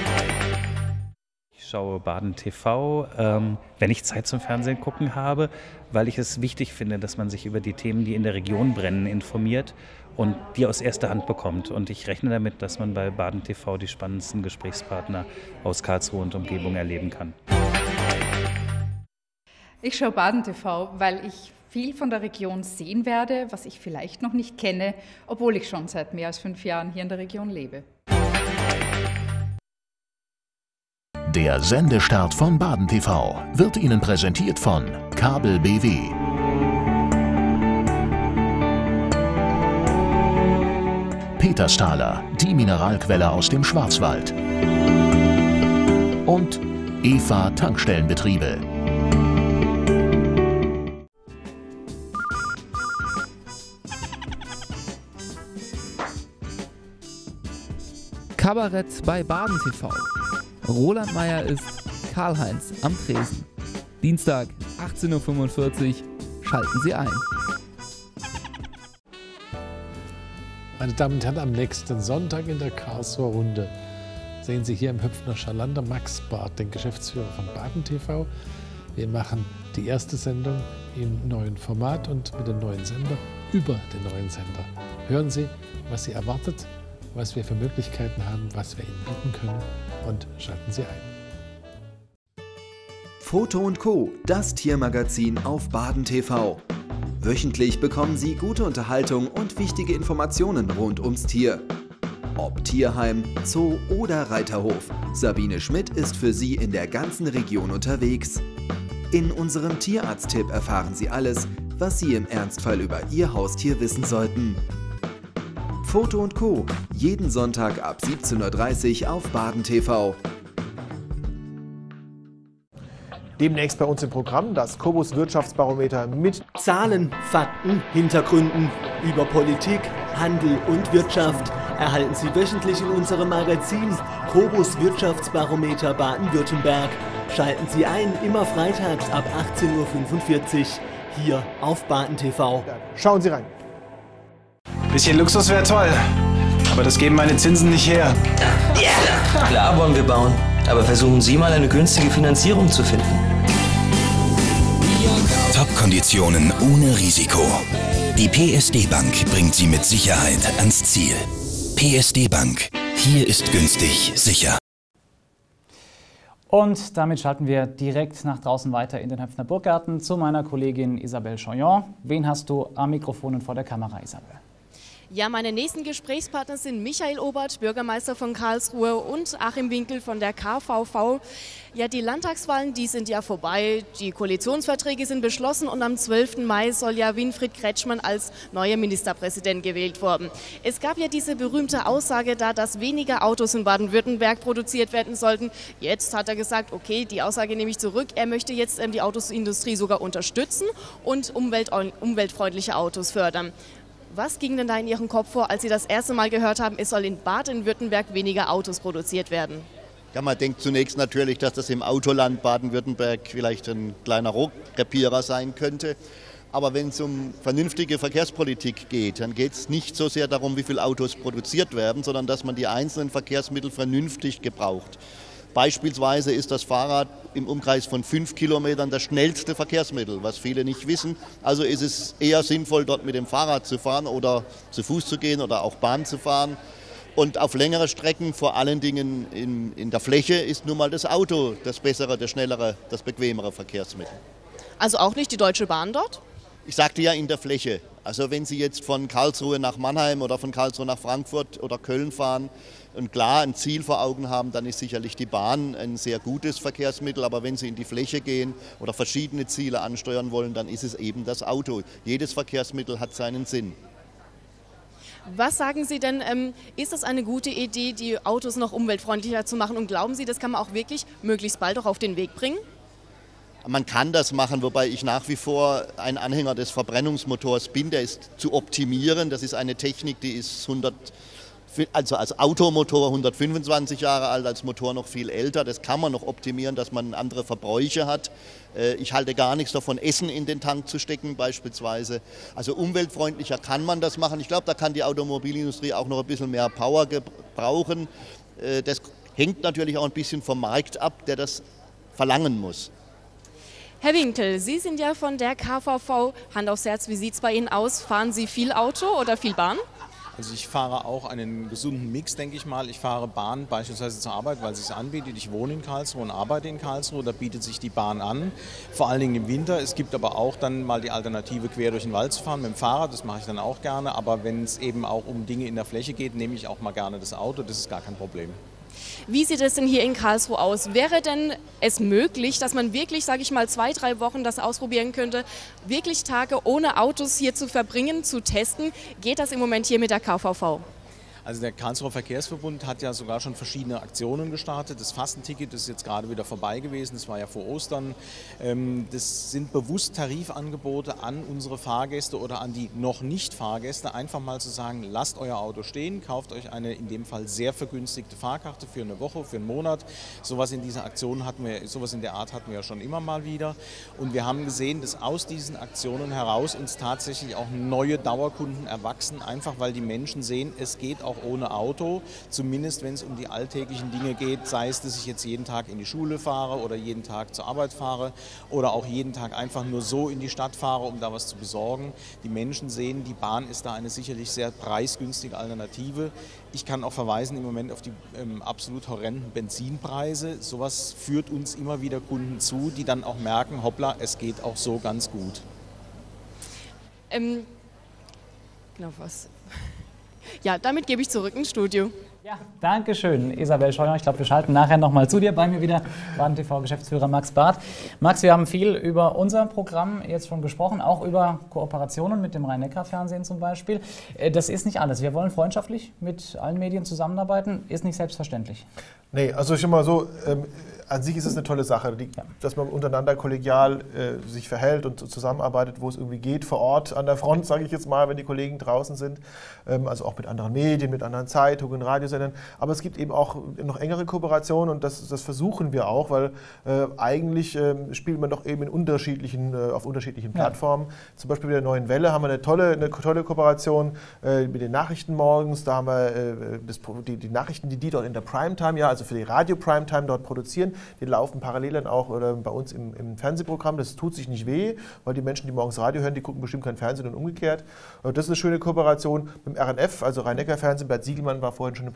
Ich schaue Baden TV, wenn ich Zeit zum Fernsehen gucken habe, weil ich es wichtig finde, dass man sich über die Themen, die in der Region brennen, informiert und die aus erster Hand bekommt. Und ich rechne damit, dass man bei Baden TV die spannendsten Gesprächspartner aus Karlsruhe und Umgebung erleben kann. Ich schaue Baden TV, weil ich viel von der Region sehen werde, was ich vielleicht noch nicht kenne, obwohl ich schon seit mehr als 5 Jahren hier in der Region lebe. Der Sendestart von Baden TV wird Ihnen präsentiert von Kabel BW. Petersthaler, die Mineralquelle aus dem Schwarzwald. Und EVA Tankstellenbetriebe. Kabarett bei Baden TV. Roland Meier ist Karl-Heinz am Tresen. Dienstag, 18:45 Uhr. Schalten Sie ein. Meine Damen und Herren, am nächsten Sonntag in der Karlsruher Runde sehen Sie hier im Höpfner Schalander Max Barth, den Geschäftsführer von Baden TV. Wir machen die erste Sendung im neuen Format und mit dem neuen Sender über den neuen Sender. Hören Sie, was Sie erwartet, was wir für Möglichkeiten haben, was wir Ihnen bieten können, und schalten Sie ein. Foto und Co., das Tiermagazin auf Baden TV. Wöchentlich bekommen Sie gute Unterhaltung und wichtige Informationen rund ums Tier. Ob Tierheim, Zoo oder Reiterhof, Sabine Schmidt ist für Sie in der ganzen Region unterwegs. In unserem Tierarzt-Tipp erfahren Sie alles, was Sie im Ernstfall über Ihr Haustier wissen sollten. Foto und Co., jeden Sonntag ab 17:30 Uhr auf Baden TV. Demnächst bei uns im Programm das Kobus Wirtschaftsbarometer mit Zahlen, Fakten, Hintergründen über Politik, Handel und Wirtschaft erhalten Sie wöchentlich in unserem Magazin Kobus Wirtschaftsbarometer Baden-Württemberg. Schalten Sie ein, immer freitags ab 18:45 Uhr hier auf Baden TV. Schauen Sie rein. Bisschen Luxus wäre toll, aber das geben meine Zinsen nicht her. Ja, klar wollen wir bauen, aber versuchen Sie mal eine günstige Finanzierung zu finden. Top-Konditionen ohne Risiko. Die PSD Bank bringt Sie mit Sicherheit ans Ziel. PSD Bank. Hier ist günstig sicher. Und damit schalten wir direkt nach draußen weiter in den Höpfner Burggarten zu meiner Kollegin Isabelle Choyon. Wen hast du am Mikrofon und vor der Kamera, Isabelle? Ja, meine nächsten Gesprächspartner sind Michael Obert, Bürgermeister von Karlsruhe, und Achim Winkel von der KVV. Ja, die Landtagswahlen, die sind ja vorbei, die Koalitionsverträge sind beschlossen und am 12. Mai soll ja Winfried Kretschmann als neuer Ministerpräsident gewählt werden. Es gab ja diese berühmte Aussage da, dass weniger Autos in Baden-Württemberg produziert werden sollten. Jetzt hat er gesagt, okay, die Aussage nehme ich zurück. Er möchte jetzt die Autosindustrie sogar unterstützen und umweltfreundliche Autos fördern. Was ging denn da in Ihrem Kopf vor, als Sie das erste Mal gehört haben, es soll in Baden-Württemberg weniger Autos produziert werden? Ja, man denkt zunächst natürlich, dass das im Autoland Baden-Württemberg vielleicht ein kleiner Rohrkrepierer sein könnte. Aber wenn es um vernünftige Verkehrspolitik geht, dann geht es nicht so sehr darum, wie viele Autos produziert werden, sondern dass man die einzelnen Verkehrsmittel vernünftig gebraucht. Beispielsweise ist das Fahrrad im Umkreis von 5 Kilometern das schnellste Verkehrsmittel, was viele nicht wissen. Also ist es eher sinnvoll, dort mit dem Fahrrad zu fahren oder zu Fuß zu gehen oder auch Bahn zu fahren. Und auf längere Strecken, vor allen Dingen in der Fläche, ist nun mal das Auto das bessere, das schnellere, das bequemere Verkehrsmittel. Also auch nicht die Deutsche Bahn dort? Ich sagte ja in der Fläche. Also wenn Sie jetzt von Karlsruhe nach Mannheim oder von Karlsruhe nach Frankfurt oder Köln fahren und klar ein Ziel vor Augen haben, dann ist sicherlich die Bahn ein sehr gutes Verkehrsmittel. Aber wenn Sie in die Fläche gehen oder verschiedene Ziele ansteuern wollen, dann ist es eben das Auto. Jedes Verkehrsmittel hat seinen Sinn. Was sagen Sie denn, ist das eine gute Idee, die Autos noch umweltfreundlicher zu machen? Und glauben Sie, das kann man auch wirklich möglichst bald auch auf den Weg bringen? Man kann das machen, wobei ich nach wie vor ein Anhänger des Verbrennungsmotors bin. Der ist zu optimieren. Das ist eine Technik, die ist also als Automotor 125 Jahre alt, als Motor noch viel älter. Das kann man noch optimieren, dass man andere Verbräuche hat. Ich halte gar nichts davon, Essen in den Tank zu stecken beispielsweise. Also umweltfreundlicher kann man das machen. Ich glaube, da kann die Automobilindustrie auch noch ein bisschen mehr Power gebrauchen. Das hängt natürlich auch ein bisschen vom Markt ab, der das verlangen muss. Herr Winkel, Sie sind ja von der KVV. Hand aufs Herz, wie sieht es bei Ihnen aus? Fahren Sie viel Auto oder viel Bahn? Also ich fahre auch einen gesunden Mix, denke ich mal. Ich fahre Bahn beispielsweise zur Arbeit, weil es sich anbietet. Ich wohne in Karlsruhe und arbeite in Karlsruhe. Da bietet sich die Bahn an, vor allen Dingen im Winter. Es gibt aber auch dann mal die Alternative, quer durch den Wald zu fahren mit dem Fahrrad. Das mache ich dann auch gerne. Aber wenn es eben auch um Dinge in der Fläche geht, nehme ich auch mal gerne das Auto. Das ist gar kein Problem. Wie sieht es denn hier in Karlsruhe aus? Wäre denn es möglich, dass man wirklich, sage ich mal, 2-3 Wochen das ausprobieren könnte, wirklich Tage ohne Autos hier zu verbringen, zu testen? Geht das im Moment hier mit der KVV? Also der Karlsruher Verkehrsverbund hat ja sogar schon verschiedene Aktionen gestartet. Das Fastenticket ist jetzt gerade wieder vorbei gewesen, das war ja vor Ostern. Das sind bewusst Tarifangebote an unsere Fahrgäste oder an die noch nicht Fahrgäste, einfach mal zu sagen, lasst euer Auto stehen, kauft euch eine in dem Fall sehr vergünstigte Fahrkarte für eine Woche, für einen Monat. Sowas in dieser Aktion sowas in der Art hatten wir ja schon immer mal wieder. Und wir haben gesehen, dass aus diesen Aktionen heraus uns tatsächlich auch neue Dauerkunden erwachsen, einfach weil die Menschen sehen, es geht auch ohne Auto, zumindest wenn es um die alltäglichen Dinge geht, sei es, dass ich jetzt jeden Tag in die Schule fahre oder jeden Tag zur Arbeit fahre oder auch jeden Tag einfach nur so in die Stadt fahre, um da was zu besorgen. Die Menschen sehen, die Bahn ist da eine sicherlich sehr preisgünstige Alternative. Ich kann auch verweisen im Moment auf die absolut horrenden Benzinpreise. Sowas führt uns immer wieder Kunden zu, die dann auch merken, hoppla, es geht auch so ganz gut. Genau was. Ja, damit gebe ich zurück ins Studio. Ja, danke schön, Isabelle Choyon. Ich glaube, wir schalten nachher nochmal zu dir. Bei mir wieder Baden-TV-Geschäftsführer Max Barth. Max, wir haben viel über unser Programm jetzt schon gesprochen, auch über Kooperationen mit dem Rhein-Neckar-Fernsehen zum Beispiel. Das ist nicht alles. Wir wollen freundschaftlich mit allen Medien zusammenarbeiten. Ist nicht selbstverständlich. Nee, also schon mal so, an sich ist es eine tolle Sache, dass man untereinander kollegial sich verhält und zusammenarbeitet, wo es irgendwie geht, vor Ort an der Front, sage ich jetzt mal, wenn die Kollegen draußen sind. Also auch mit anderen Medien, mit anderen Zeitungen, Radiosendern. Aber es gibt eben auch noch engere Kooperationen und das versuchen wir auch, weil eigentlich spielt man doch eben auf unterschiedlichen Plattformen. Zum Beispiel mit der Neuen Welle haben wir eine tolle Kooperation mit den Nachrichten morgens. Da haben wir die Nachrichten, die dort in der Primetime, also für die Radio-Primetime dort produzieren, die laufen parallel dann auch bei uns im Fernsehprogramm. Das tut sich nicht weh, weil die Menschen, die morgens Radio hören, die gucken bestimmt kein Fernsehen und umgekehrt. Das ist eine schöne Kooperation mit dem RNF, also Rhein-Neckar-Fernsehen. Bert Siegelmann war vorhin schon im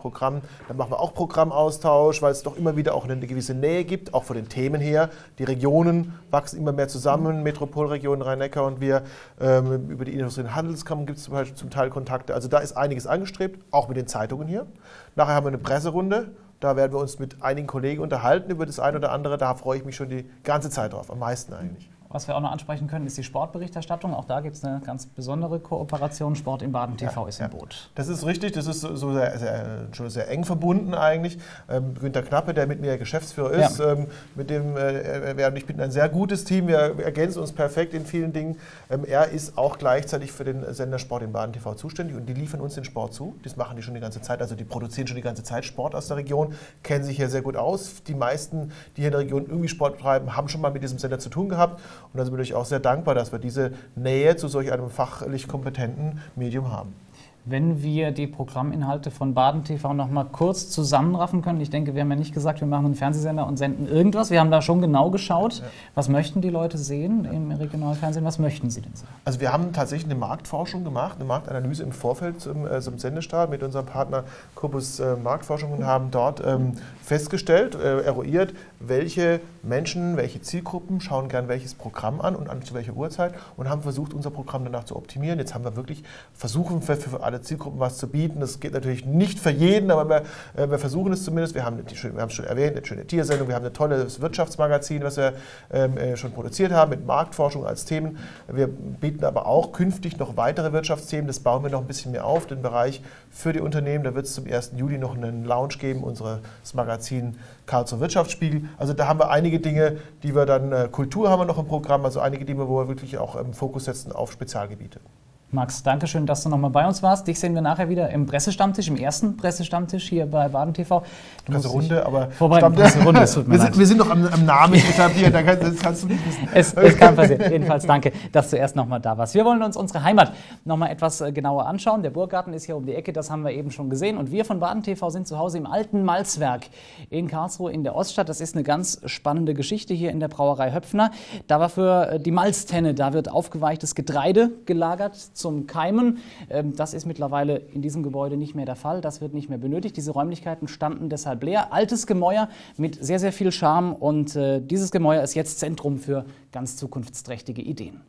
Programm. Dann machen wir auch Programmaustausch, weil es doch immer wieder auch eine gewisse Nähe gibt, auch von den Themen her. Die Regionen wachsen immer mehr zusammen, Metropolregion Rhein-Neckar und wir. Über die Industrie- und Handelskammer gibt es zum Teil Kontakte. Also da ist einiges angestrebt, auch mit den Zeitungen hier. Nachher haben wir eine Presserunde. Da werden wir uns mit einigen Kollegen unterhalten über das eine oder andere. Da freue ich mich schon die ganze Zeit drauf, am meisten eigentlich. Was wir auch noch ansprechen können, ist die Sportberichterstattung. Auch da gibt es eine ganz besondere Kooperation. Sport im Baden TV ist im Boot. Das ist richtig, das ist so schon sehr eng verbunden eigentlich. Günter Knappe, der mit mir Geschäftsführer ist, mit dem ich bin ein sehr gutes Team, wir ergänzen uns perfekt in vielen Dingen. Er ist auch gleichzeitig für den Sender Sport im Baden TV zuständig und die liefern uns den Sport zu. Das machen die schon die ganze Zeit, also die produzieren schon die ganze Zeit Sport aus der Region, kennen sich hier sehr gut aus. Die meisten, die hier in der Region irgendwie Sport betreiben, haben schon mal mit diesem Sender zu tun gehabt. Und da sind wir natürlich auch sehr dankbar, dass wir diese Nähe zu solch einem fachlich kompetenten Medium haben. Wenn wir die Programminhalte von Baden TV noch mal kurz zusammenraffen können. Ich denke, wir haben ja nicht gesagt, wir machen einen Fernsehsender und senden irgendwas. Wir haben da schon genau geschaut. Was möchten die Leute sehen im Regionalfernsehen? Was möchten sie denn sehen? Also wir haben tatsächlich eine Marktforschung gemacht, eine Marktanalyse im Vorfeld zum Sendestart mit unserem Partner Kobus Marktforschung und haben dort festgestellt, eruiert, welche Menschen, welche Zielgruppen schauen gern welches Programm an und zu welcher Uhrzeit und haben versucht, unser Programm danach zu optimieren. Jetzt haben wir wirklich versuchen, für alle Zielgruppen was zu bieten. Das geht natürlich nicht für jeden, aber wir versuchen es zumindest. Wir haben es schon erwähnt, eine schöne Tiersendung, wir haben ein tolles Wirtschaftsmagazin, was wir schon produziert haben mit Marktforschung als Themen. Wir bieten aber auch künftig noch weitere Wirtschaftsthemen. Das bauen wir noch ein bisschen mehr auf, den Bereich für die Unternehmen. Da wird es zum 1. Juli noch einen Launch geben, unseres Magazin Karlsruher Wirtschaftsspiegel. Also da haben wir einige Dinge, die wir dann, Kultur haben wir noch im Programm, also einige Dinge, wo wir wirklich auch Fokus setzen auf Spezialgebiete. Max, danke schön, dass du nochmal bei uns warst. Dich sehen wir nachher wieder im Pressestammtisch, im ersten Pressestammtisch hier bei Baden TV. Presserunde, aber Presserunde, es tut mir leid. Wir sind noch am Namen etabliert, das kannst du nicht wissen. Es kann passieren. Jedenfalls danke, dass du erst nochmal da warst. Wir wollen uns unsere Heimat nochmal etwas genauer anschauen. Der Burggarten ist hier um die Ecke, das haben wir eben schon gesehen. Und wir von Baden TV sind zu Hause im alten Malzwerk in Karlsruhe in der Oststadt. Das ist eine ganz spannende Geschichte hier in der Brauerei Höpfner. Da war für die Malztenne, da wird aufgeweichtes Getreide gelagert zum Keimen. Das ist mittlerweile in diesem Gebäude nicht mehr der Fall. Das wird nicht mehr benötigt. Diese Räumlichkeiten standen deshalb leer. Altes Gemäuer mit sehr, sehr viel Charme. Und dieses Gemäuer ist jetzt Zentrum für ganz zukunftsträchtige Ideen.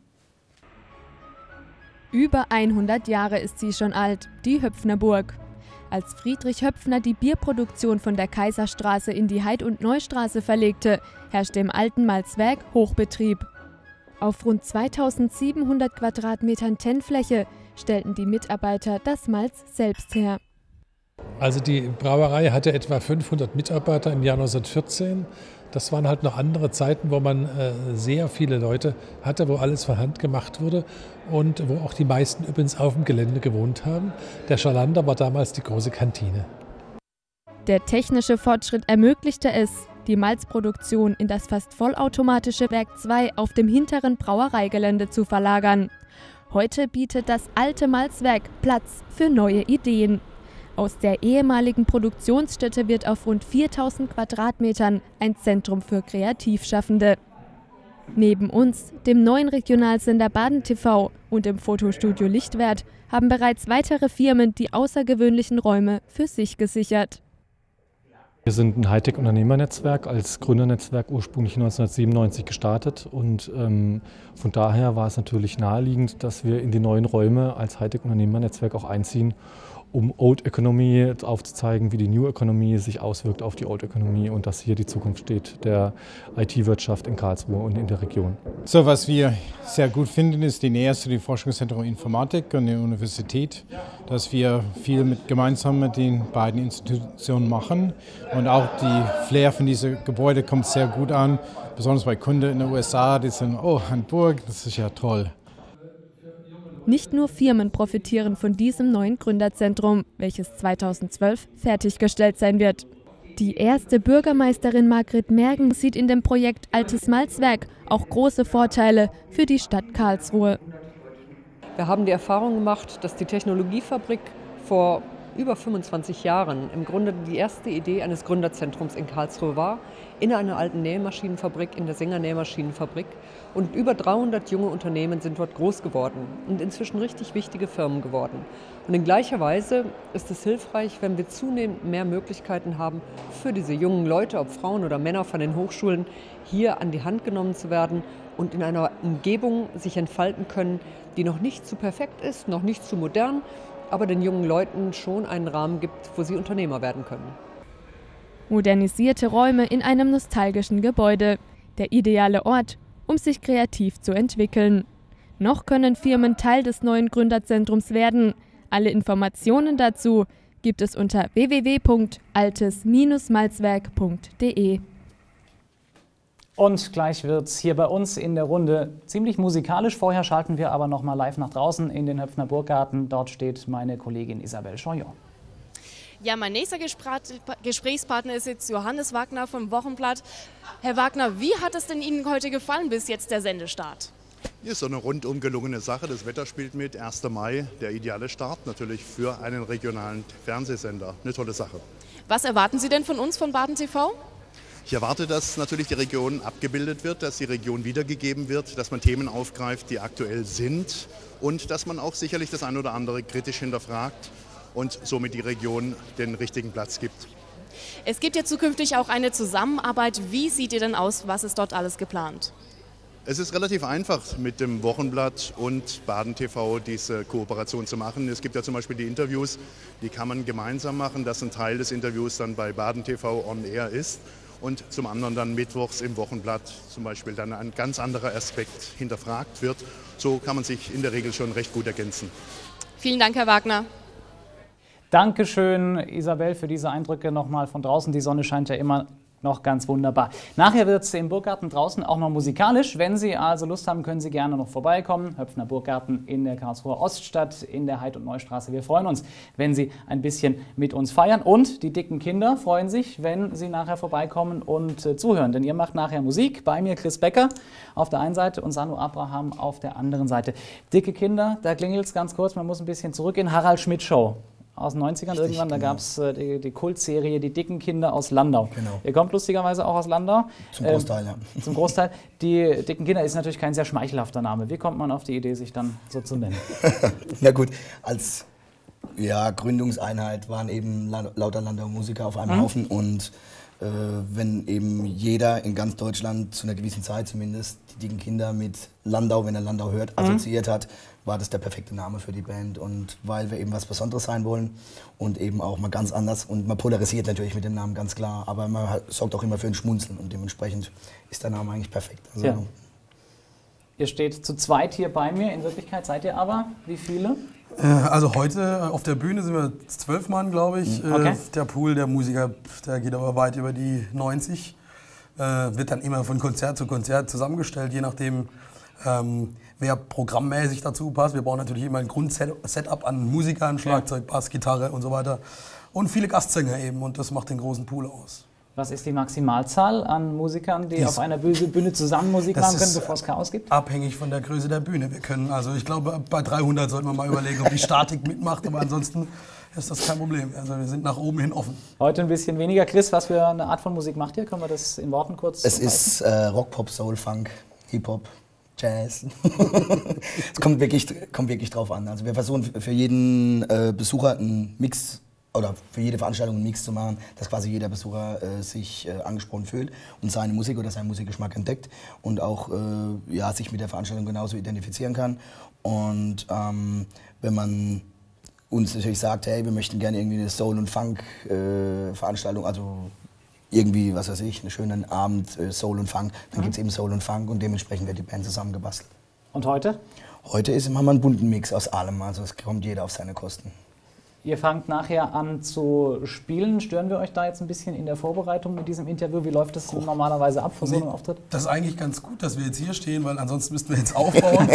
Über 100 Jahre ist sie schon alt, die Höpfner Burg. Als Friedrich Höpfner die Bierproduktion von der Kaiserstraße in die Heid- und Neustraße verlegte, herrschte im alten Malzwerk Hochbetrieb. Auf rund 2700 Quadratmetern Tennfläche stellten die Mitarbeiter das Malz selbst her. Also die Brauerei hatte etwa 500 Mitarbeiter im Jahr 1914. Das waren halt noch andere Zeiten, wo man sehr viele Leute hatte, wo alles von Hand gemacht wurde und wo auch die meisten übrigens auf dem Gelände gewohnt haben. Der Schalander war damals die große Kantine. Der technische Fortschritt ermöglichte es, die Malzproduktion in das fast vollautomatische Werk 2 auf dem hinteren Brauereigelände zu verlagern. Heute bietet das alte Malzwerk Platz für neue Ideen. Aus der ehemaligen Produktionsstätte wird auf rund 4000 Quadratmetern ein Zentrum für Kreativschaffende. Neben uns, dem neuen Regionalsender Baden TV und dem Fotostudio Lichtwert, haben bereits weitere Firmen die außergewöhnlichen Räume für sich gesichert. Wir sind ein Hightech-Unternehmernetzwerk, als Gründernetzwerk ursprünglich 1997 gestartet und von daher war es natürlich naheliegend, dass wir in die neuen Räume als Hightech-Unternehmernetzwerk auch einziehen, um Old Economy aufzuzeigen, wie die New Economy sich auswirkt auf die Old Economy und dass hier die Zukunft steht der IT-Wirtschaft in Karlsruhe und in der Region. So, was wir sehr gut finden, ist die Nähe zu dem Forschungszentrum Informatik und der Universität, dass wir viel gemeinsam mit den beiden Institutionen machen und auch die Flair von diesem Gebäude kommt sehr gut an, besonders bei Kunden in den USA, die sagen, oh, Hamburg, das ist ja toll. Nicht nur Firmen profitieren von diesem neuen Gründerzentrum, welches 2012 fertiggestellt sein wird. Die erste Bürgermeisterin Margret Mergen sieht in dem Projekt Altes Malzwerk auch große Vorteile für die Stadt Karlsruhe. Wir haben die Erfahrung gemacht, dass die Technologiefabrik vor über 25 Jahren im Grunde die erste Idee eines Gründerzentrums in Karlsruhe war, in einer alten Nähmaschinenfabrik, in der Sänger Nähmaschinenfabrik. Und über 300 junge Unternehmen sind dort groß geworden und inzwischen richtig wichtige Firmen geworden. Und in gleicher Weise ist es hilfreich, wenn wir zunehmend mehr Möglichkeiten haben, für diese jungen Leute, ob Frauen oder Männer von den Hochschulen, hier an die Hand genommen zu werden und in einer Umgebung sich entfalten können, die noch nicht zu perfekt ist, noch nicht zu modern, aber den jungen Leuten schon einen Rahmen gibt, wo sie Unternehmer werden können. Modernisierte Räume in einem nostalgischen Gebäude. Der ideale Ort, um sich kreativ zu entwickeln. Noch können Firmen Teil des neuen Gründerzentrums werden. Alle Informationen dazu gibt es unter www.altes-malzwerk.de. Und gleich wird es hier bei uns in der Runde ziemlich musikalisch. Vorher schalten wir aber noch mal live nach draußen in den Höpfner Burggarten. Dort steht meine Kollegin Isabelle Choyon. Ja, mein nächster Gesprächspartner ist jetzt Johannes Wagner vom Wochenblatt. Herr Wagner, wie hat es denn Ihnen heute gefallen bis jetzt der Sendestart? Ist so eine rundum gelungene Sache. Das Wetter spielt mit. 1. Mai, der ideale Start natürlich für einen regionalen Fernsehsender. Eine tolle Sache. Was erwarten Sie denn von uns, von Baden TV? Ich erwarte, dass natürlich die Region abgebildet wird, dass die Region wiedergegeben wird, dass man Themen aufgreift, die aktuell sind und dass man auch sicherlich das ein oder andere kritisch hinterfragt und somit die Region den richtigen Platz gibt. Es gibt ja zukünftig auch eine Zusammenarbeit. Wie sieht ihr denn aus? Was ist dort alles geplant? Es ist relativ einfach, mit dem Wochenblatt und Baden TV diese Kooperation zu machen. Es gibt ja zum Beispiel die Interviews, die kann man gemeinsam machen, dass ein Teil des Interviews dann bei Baden TV on Air ist und zum anderen dann mittwochs im Wochenblatt zum Beispiel dann ein ganz anderer Aspekt hinterfragt wird. So kann man sich in der Regel schon recht gut ergänzen. Vielen Dank, Herr Wagner. Dankeschön, Isabel, für diese Eindrücke nochmal von draußen. Die Sonne scheint ja immer noch ganz wunderbar. Nachher wird es im Burggarten draußen auch noch musikalisch. Wenn Sie also Lust haben, können Sie gerne noch vorbeikommen. Höpfner Burggarten in der Karlsruher Oststadt, in der Heid- und Neustraße. Wir freuen uns, wenn Sie ein bisschen mit uns feiern. Und die dicken Kinder freuen sich, wenn Sie nachher vorbeikommen und zuhören. Denn ihr macht nachher Musik. Bei mir Chris Becker auf der einen Seite und Sanu Abraham auf der anderen Seite. Dicke Kinder, da klingelt es ganz kurz. Man muss ein bisschen zurück in Harald Schmidt Show. Aus den 90ern richtig, irgendwann, da gab es die Kultserie Die dicken Kinder aus Landau. Genau. Ihr kommt lustigerweise auch aus Landau. Zum Großteil, ja. Zum Großteil. Die dicken Kinder ist natürlich kein sehr schmeichelhafter Name. Wie kommt man auf die Idee, sich dann so zu nennen? Ja gut, als Gründungseinheit waren eben lauter Landauer Musiker auf einem Haufen und wenn eben jeder in ganz Deutschland zu einer gewissen Zeit zumindest die dicken Kinder mit Landau, wenn er Landau hört, assoziiert hat, war das der perfekte Name für die Band. Und weil wir eben was Besonderes sein wollen und eben auch mal ganz anders und man polarisiert natürlich mit dem Namen ganz klar, aber man sorgt auch immer für ein Schmunzeln und dementsprechend ist der Name eigentlich perfekt. Also, ja. Ihr steht zu zweit hier bei mir, in Wirklichkeit seid ihr aber wie viele? Also heute auf der Bühne sind wir 12 Mann, glaube ich. Okay. Der Pool der Musiker, der geht aber weit über die 90. Wird dann immer von Konzert zu Konzert zusammengestellt, je nachdem, wer programmmäßig dazu passt. Wir brauchen natürlich immer ein Grundsetup an Musikern, Schlagzeug, Bass, Gitarre und so weiter. Und viele Gastsänger eben und das macht den großen Pool aus. Was ist die Maximalzahl an Musikern, die auf einer Bühne zusammen Musik machen können, bevor es Chaos gibt? Abhängig von der Größe der Bühne. Wir können, also ich glaube, bei 300 sollten wir mal überlegen, ob die Statik mitmacht, aber ansonsten ist das kein Problem. Also wir sind nach oben hin offen. Heute ein bisschen weniger. Chris, was für eine Art von Musik macht ihr? Können wir das in Worten kurz Es ist Rock, Pop, Soul, Funk, Hip-Hop, Jazz. Es kommt wirklich drauf an. Also wir versuchen für jeden Besucher einen Mix oder für jede Veranstaltung einen Mix zu machen, dass quasi jeder Besucher sich angesprochen fühlt und seine Musik oder seinen Musikgeschmack entdeckt und auch sich mit der Veranstaltung genauso identifizieren kann. Und wenn man uns natürlich sagt, hey, wir möchten gerne irgendwie eine Soul- und Funk-Veranstaltung, also irgendwie, was weiß ich, einen schönen Abend Soul und Funk, dann gibt es eben Soul und Funk und dementsprechend wird die Band zusammengebastelt. Und heute? Heute haben wir einen bunten Mix aus allem, also es kommt jeder auf seine Kosten. Ihr fangt nachher an zu spielen. Stören wir euch da jetzt ein bisschen in der Vorbereitung mit diesem Interview? Wie läuft das normalerweise ab vor so einem Auftritt? Das ist eigentlich ganz gut, dass wir jetzt hier stehen, weil ansonsten müssten wir jetzt aufbauen.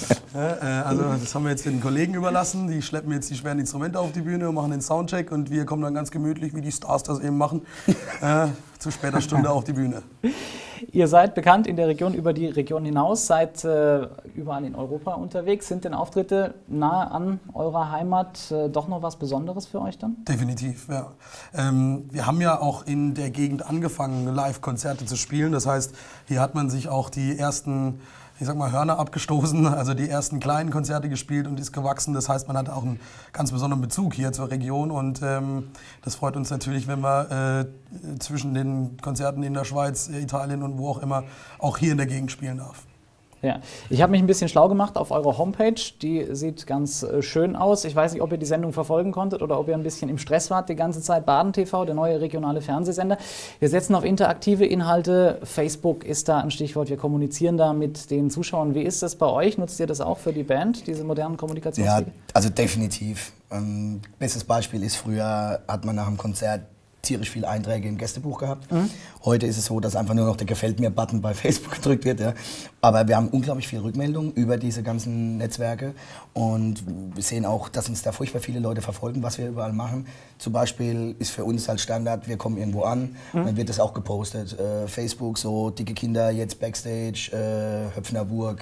Also das haben wir jetzt den Kollegen überlassen. Die schleppen jetzt die schweren Instrumente auf die Bühne und machen den Soundcheck und wir kommen dann ganz gemütlich, wie die Stars das eben machen, zu später Stunde auf die Bühne. Ihr seid bekannt in der Region, über die Region hinaus, seid überall in Europa unterwegs. Sind denn Auftritte nahe an eurer Heimat doch noch was Besonderes für euch dann? Definitiv, ja. Wir haben ja auch in der Gegend angefangen, Live-Konzerte zu spielen. Das heißt, hier hat man sich auch die ersten, ich sag mal, Hörner abgestoßen, also die ersten kleinen Konzerte gespielt und ist gewachsen. Das heißt, man hat auch einen ganz besonderen Bezug hier zur Region und das freut uns natürlich, wenn wir zwischen den Konzerten in der Schweiz, Italien und wo auch immer auch hier in der Gegend spielen darf. Ja, ich habe mich ein bisschen schlau gemacht auf eurer Homepage, die sieht ganz schön aus. Ich weiß nicht, ob ihr die Sendung verfolgen konntet oder ob ihr ein bisschen im Stress wart die ganze Zeit. Baden TV, der neue regionale Fernsehsender. Wir setzen auf interaktive Inhalte. Facebook ist da ein Stichwort. Wir kommunizieren da mit den Zuschauern. Wie ist das bei euch? Nutzt ihr das auch für die Band, diese modernen Kommunikationswege? Ja, also definitiv. Bestes Beispiel ist, früher hat man nach dem Konzert tierisch viele Einträge im Gästebuch gehabt. Mhm. Heute ist es so, dass einfach nur noch der Gefällt-mir-Button bei Facebook gedrückt wird. Ja. Aber wir haben unglaublich viel Rückmeldung über diese ganzen Netzwerke und wir sehen auch, dass uns da furchtbar viele Leute verfolgen, was wir überall machen. Zum Beispiel ist für uns als Standard, wir kommen irgendwo an, dann wird das auch gepostet. Facebook, so dicke Kinder jetzt Backstage, Höpfnerburg,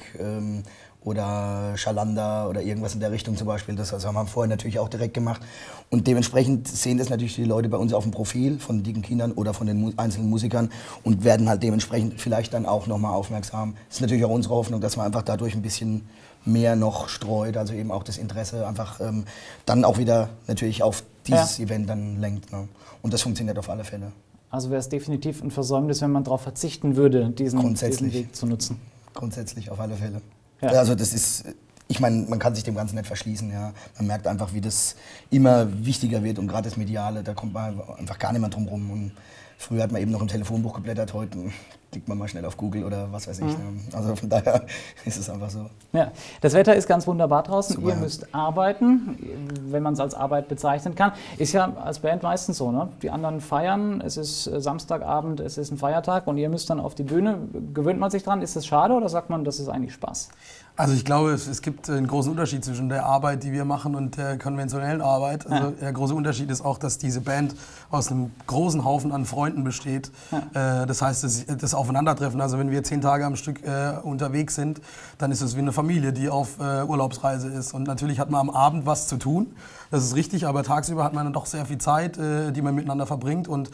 oder Schalander oder irgendwas in der Richtung zum Beispiel. Das haben wir vorher natürlich auch direkt gemacht. Und dementsprechend sehen das natürlich die Leute bei uns auf dem Profil von dicken Kindern oder von den einzelnen Musikern und werden halt dementsprechend vielleicht dann auch nochmal aufmerksam. Das ist natürlich auch unsere Hoffnung, dass man einfach dadurch ein bisschen mehr noch streut, also eben auch das Interesse einfach dann auch wieder natürlich auf dieses Event dann lenkt. Ne? Und das funktioniert auf alle Fälle. Also wäre es definitiv ein Versäumnis, wenn man darauf verzichten würde, diesen Weg zu nutzen. Grundsätzlich auf alle Fälle. Ja. Also das ist, ich meine, man kann sich dem Ganzen nicht verschließen. Ja. Man merkt einfach, wie das immer wichtiger wird und gerade das Mediale, da kommt man einfach gar nicht mehr drum rum. Und früher hat man eben noch im Telefonbuch geblättert, heute klickt man mal schnell auf Google oder was weiß ich. Ne. Also von daher ist es einfach so. Ja. Das Wetter ist ganz wunderbar draußen, Super. Ihr müsst arbeiten, wenn man es als Arbeit bezeichnen kann. Ist ja als Band meistens so, ne? Die anderen feiern, es ist Samstagabend, es ist ein Feiertag und ihr müsst dann auf die Bühne. Gewöhnt man sich dran? Ist das schade oder sagt man, das ist eigentlich Spaß? Also ich glaube, es gibt einen großen Unterschied zwischen der Arbeit, die wir machen, und der konventionellen Arbeit. Also der große Unterschied ist auch, dass diese Band aus einem großen Haufen an Freunden besteht. Das heißt, das Aufeinandertreffen, also wenn wir 10 Tage am Stück unterwegs sind, dann ist es wie eine Familie, die auf Urlaubsreise ist. Und natürlich hat man am Abend was zu tun, das ist richtig, aber tagsüber hat man dann doch sehr viel Zeit, die man miteinander verbringt. Und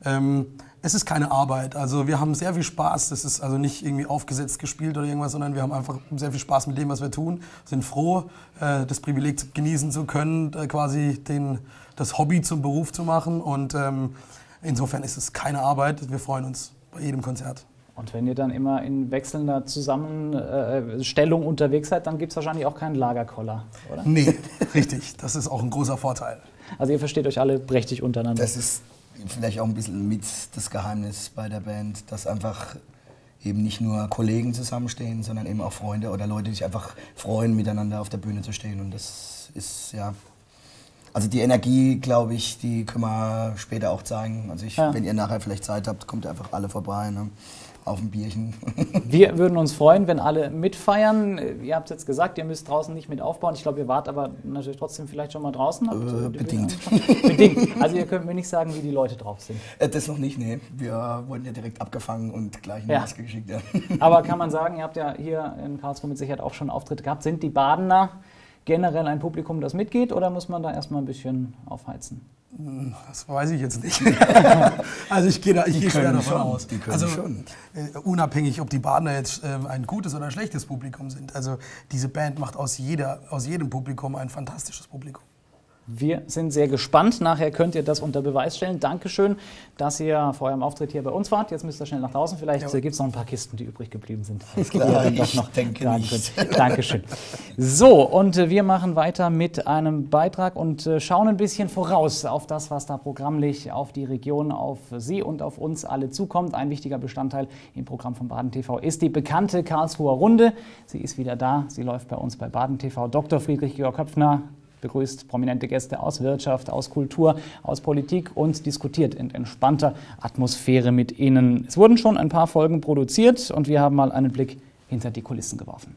es ist keine Arbeit. Also wir haben sehr viel Spaß. Das ist also nicht irgendwie aufgesetzt gespielt oder irgendwas, sondern wir haben einfach sehr viel Spaß mit dem, was wir tun. Sind froh, das Privileg genießen zu können, quasi das Hobby zum Beruf zu machen. Und insofern ist es keine Arbeit. Wir freuen uns bei jedem Konzert. Und wenn ihr dann immer in wechselnder Zusammenstellung unterwegs seid, dann gibt es wahrscheinlich auch keinen Lagerkoller, oder? Nee, richtig. Das ist auch ein großer Vorteil. Also ihr versteht euch alle prächtig untereinander. Das ist vielleicht auch ein bisschen mit das Geheimnis bei der Band, dass einfach eben nicht nur Kollegen zusammenstehen, sondern eben auch Freunde oder Leute, die sich einfach freuen, miteinander auf der Bühne zu stehen. Und das ist, ja, also die Energie, glaube ich, die können wir später auch zeigen. Also wenn ihr nachher vielleicht Zeit habt, kommt einfach alle vorbei, ne? Auf ein Bierchen. Wir würden uns freuen, wenn alle mitfeiern. Ihr habt es jetzt gesagt, ihr müsst draußen nicht mit aufbauen. Ich glaube, ihr wart aber natürlich trotzdem vielleicht schon mal draußen. Bedingt. Bedingt. Also ihr könnt mir nicht sagen, wie die Leute drauf sind. Das noch nicht, nee. Wir wurden ja direkt abgefangen und gleich eine Maske geschickt. Ja. Aber kann man sagen, ihr habt ja hier in Karlsruhe mit Sicherheit auch schon Auftritte gehabt. Sind die Badener generell ein Publikum, das mitgeht, oder muss man da erstmal ein bisschen aufheizen? Das weiß ich jetzt nicht. Also ich gehe schwer davon aus. Also unabhängig, ob die Badener jetzt ein gutes oder ein schlechtes Publikum sind. Also diese Band macht aus jedem Publikum ein fantastisches Publikum. Wir sind sehr gespannt. Nachher könnt ihr das unter Beweis stellen. Dankeschön, dass ihr vor eurem Auftritt hier bei uns wart. Jetzt müsst ihr schnell nach draußen. Vielleicht gibt es noch ein paar Kisten, die übrig geblieben sind. Klar, ich denke nicht. Dankeschön. So, und wir machen weiter mit einem Beitrag und schauen ein bisschen voraus auf das, was da programmlich auf die Region, auf Sie und auf uns alle zukommt. Ein wichtiger Bestandteil im Programm von Baden TV ist die bekannte Karlsruher Runde. Sie ist wieder da. Sie läuft bei uns bei Baden TV. Dr. Friedrich Georg Höpfner begrüßt prominente Gäste aus Wirtschaft, aus Kultur, aus Politik und diskutiert in entspannter Atmosphäre mit ihnen. Es wurden schon ein paar Folgen produziert und wir haben mal einen Blick hinter die Kulissen geworfen.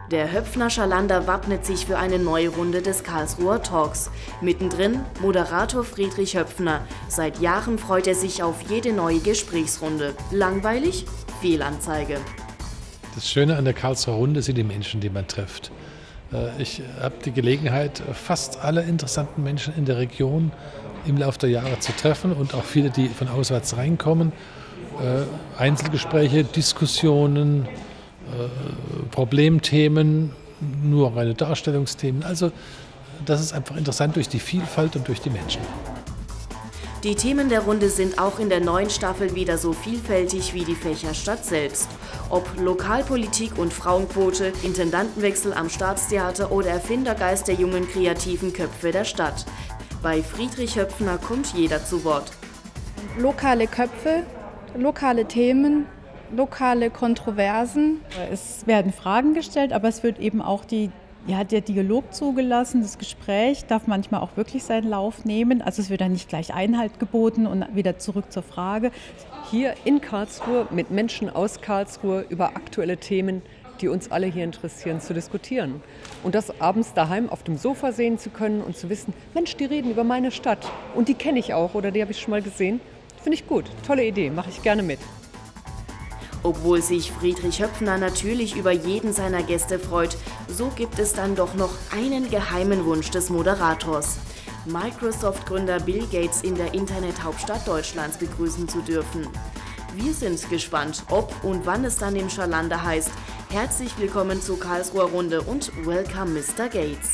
Der Höpfner Schalander wappnet sich für eine neue Runde des Karlsruher Talks. Mittendrin Moderator Friedrich Höpfner. Seit Jahren freut er sich auf jede neue Gesprächsrunde. Langweilig? Fehlanzeige. Das Schöne an der Karlsruher Runde sind die Menschen, die man trifft. Ich habe die Gelegenheit, fast alle interessanten Menschen in der Region im Laufe der Jahre zu treffen und auch viele, die von auswärts reinkommen. Einzelgespräche, Diskussionen, Problemthemen, nur reine Darstellungsthemen. Also das ist einfach interessant durch die Vielfalt und durch die Menschen. Die Themen der Runde sind auch in der neuen Staffel wieder so vielfältig wie die Fächerstadt selbst. Ob Lokalpolitik und Frauenquote, Intendantenwechsel am Staatstheater oder Erfindergeist der jungen kreativen Köpfe der Stadt. Bei Friedrich Höpfner kommt jeder zu Wort. Lokale Köpfe, lokale Themen, lokale Kontroversen. Es werden Fragen gestellt, aber es wird eben auch der Dialog zugelassen. Das Gespräch darf manchmal auch wirklich seinen Lauf nehmen. Also es wird dann nicht gleich Einhalt geboten und wieder zurück zur Frage. Hier in Karlsruhe mit Menschen aus Karlsruhe über aktuelle Themen, die uns alle hier interessieren, zu diskutieren. Und das abends daheim auf dem Sofa sehen zu können und zu wissen, Mensch, die reden über meine Stadt und die kenne ich auch oder die habe ich schon mal gesehen. Finde ich gut. Tolle Idee, mache ich gerne mit. Obwohl sich Friedrich Höpfner natürlich über jeden seiner Gäste freut, so gibt es dann doch noch einen geheimen Wunsch des Moderators. Microsoft-Gründer Bill Gates in der Internethauptstadt Deutschlands begrüßen zu dürfen. Wir sind gespannt, ob und wann es dann im Schalander heißt: Herzlich willkommen zur Karlsruher Runde und Welcome Mr. Gates.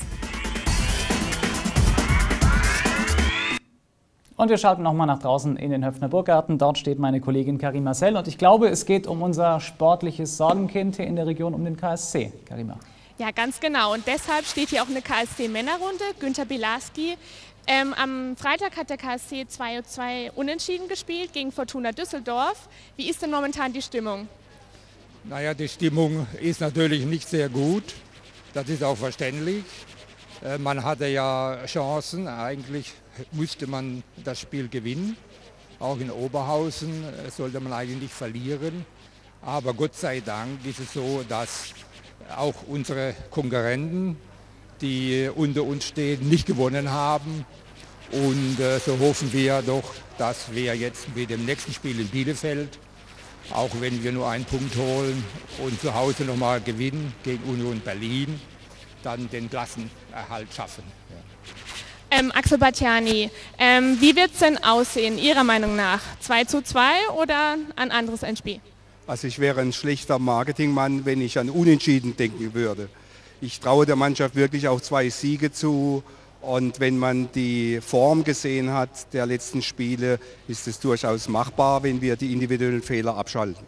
Und wir schalten nochmal nach draußen in den Höpfner Burggarten. Dort steht meine Kollegin Karima Sell und ich glaube, es geht um unser sportliches Sorgenkind hier in der Region, um den KSC. Karima. Ja, ganz genau. Und deshalb steht hier auch eine KSC-Männerrunde. Günter Bilarski. Am Freitag hat der KSC 2:2 unentschieden gespielt gegen Fortuna Düsseldorf. Wie ist denn momentan die Stimmung? Naja, die Stimmung ist natürlich nicht sehr gut. Das ist auch verständlich. Man hatte ja Chancen. Eigentlich müsste man das Spiel gewinnen. Auch in Oberhausen sollte man eigentlich nicht verlieren. Aber Gott sei Dank ist es so, dass auch unsere Konkurrenten, die unter uns stehen, nicht gewonnen haben. Und so hoffen wir doch, dass wir jetzt mit dem nächsten Spiel in Bielefeld, auch wenn wir nur einen Punkt holen und zu Hause nochmal gewinnen gegen Union Berlin, dann den Klassenerhalt schaffen. Ja. Axel Batjani, wie wird es denn aussehen, Ihrer Meinung nach? 2:2 oder ein anderes Endspiel? Also ich wäre ein schlechter Marketingmann, wenn ich an Unentschieden denken würde. Ich traue der Mannschaft wirklich auch 2 Siege zu. Und wenn man die Form gesehen hat der letzten Spiele, ist es durchaus machbar, wenn wir die individuellen Fehler abschalten.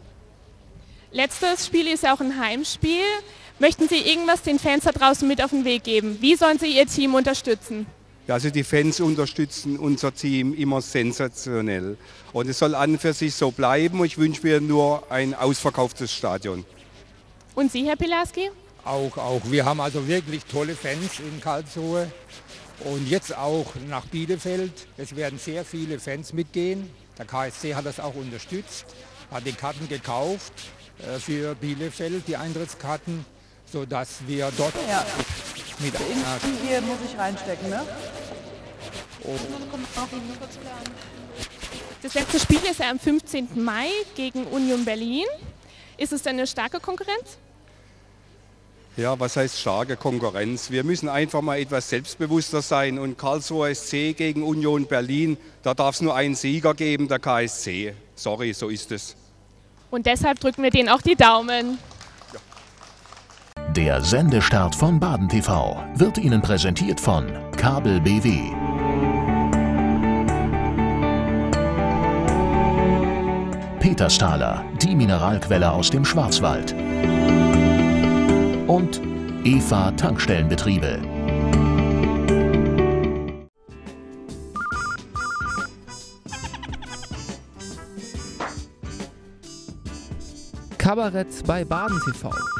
Letztes Spiel ist ja auch ein Heimspiel. Möchten Sie irgendwas den Fans da draußen mit auf den Weg geben? Wie sollen Sie Ihr Team unterstützen? Ja, also die Fans unterstützen unser Team immer sensationell. Und es soll an und für sich so bleiben. Ich wünsche mir nur ein ausverkauftes Stadion. Und Sie, Herr Bilarski? Auch. Wir haben also wirklich tolle Fans in Karlsruhe. Und jetzt auch nach Bielefeld. Es werden sehr viele Fans mitgehen. Der KSC hat das auch unterstützt, hat die Karten gekauft für Bielefeld, die Eintrittskarten, sodass wir dort mit Hier muss ich reinstecken, ne? Das letzte Spiel ist ja am 15. Mai gegen Union Berlin. Ist es denn eine starke Konkurrenz? Ja, was heißt starke Konkurrenz? Wir müssen einfach mal etwas selbstbewusster sein. Und Karlsruher SC gegen Union Berlin, da darf es nur einen Sieger geben, der KSC. Sorry, so ist es. Und deshalb drücken wir denen auch die Daumen. Der Sendestart von Baden TV wird Ihnen präsentiert von Kabel BW. Petersthaler, die Mineralquelle aus dem Schwarzwald. Und EVA Tankstellenbetriebe. Kabarett bei Baden TV.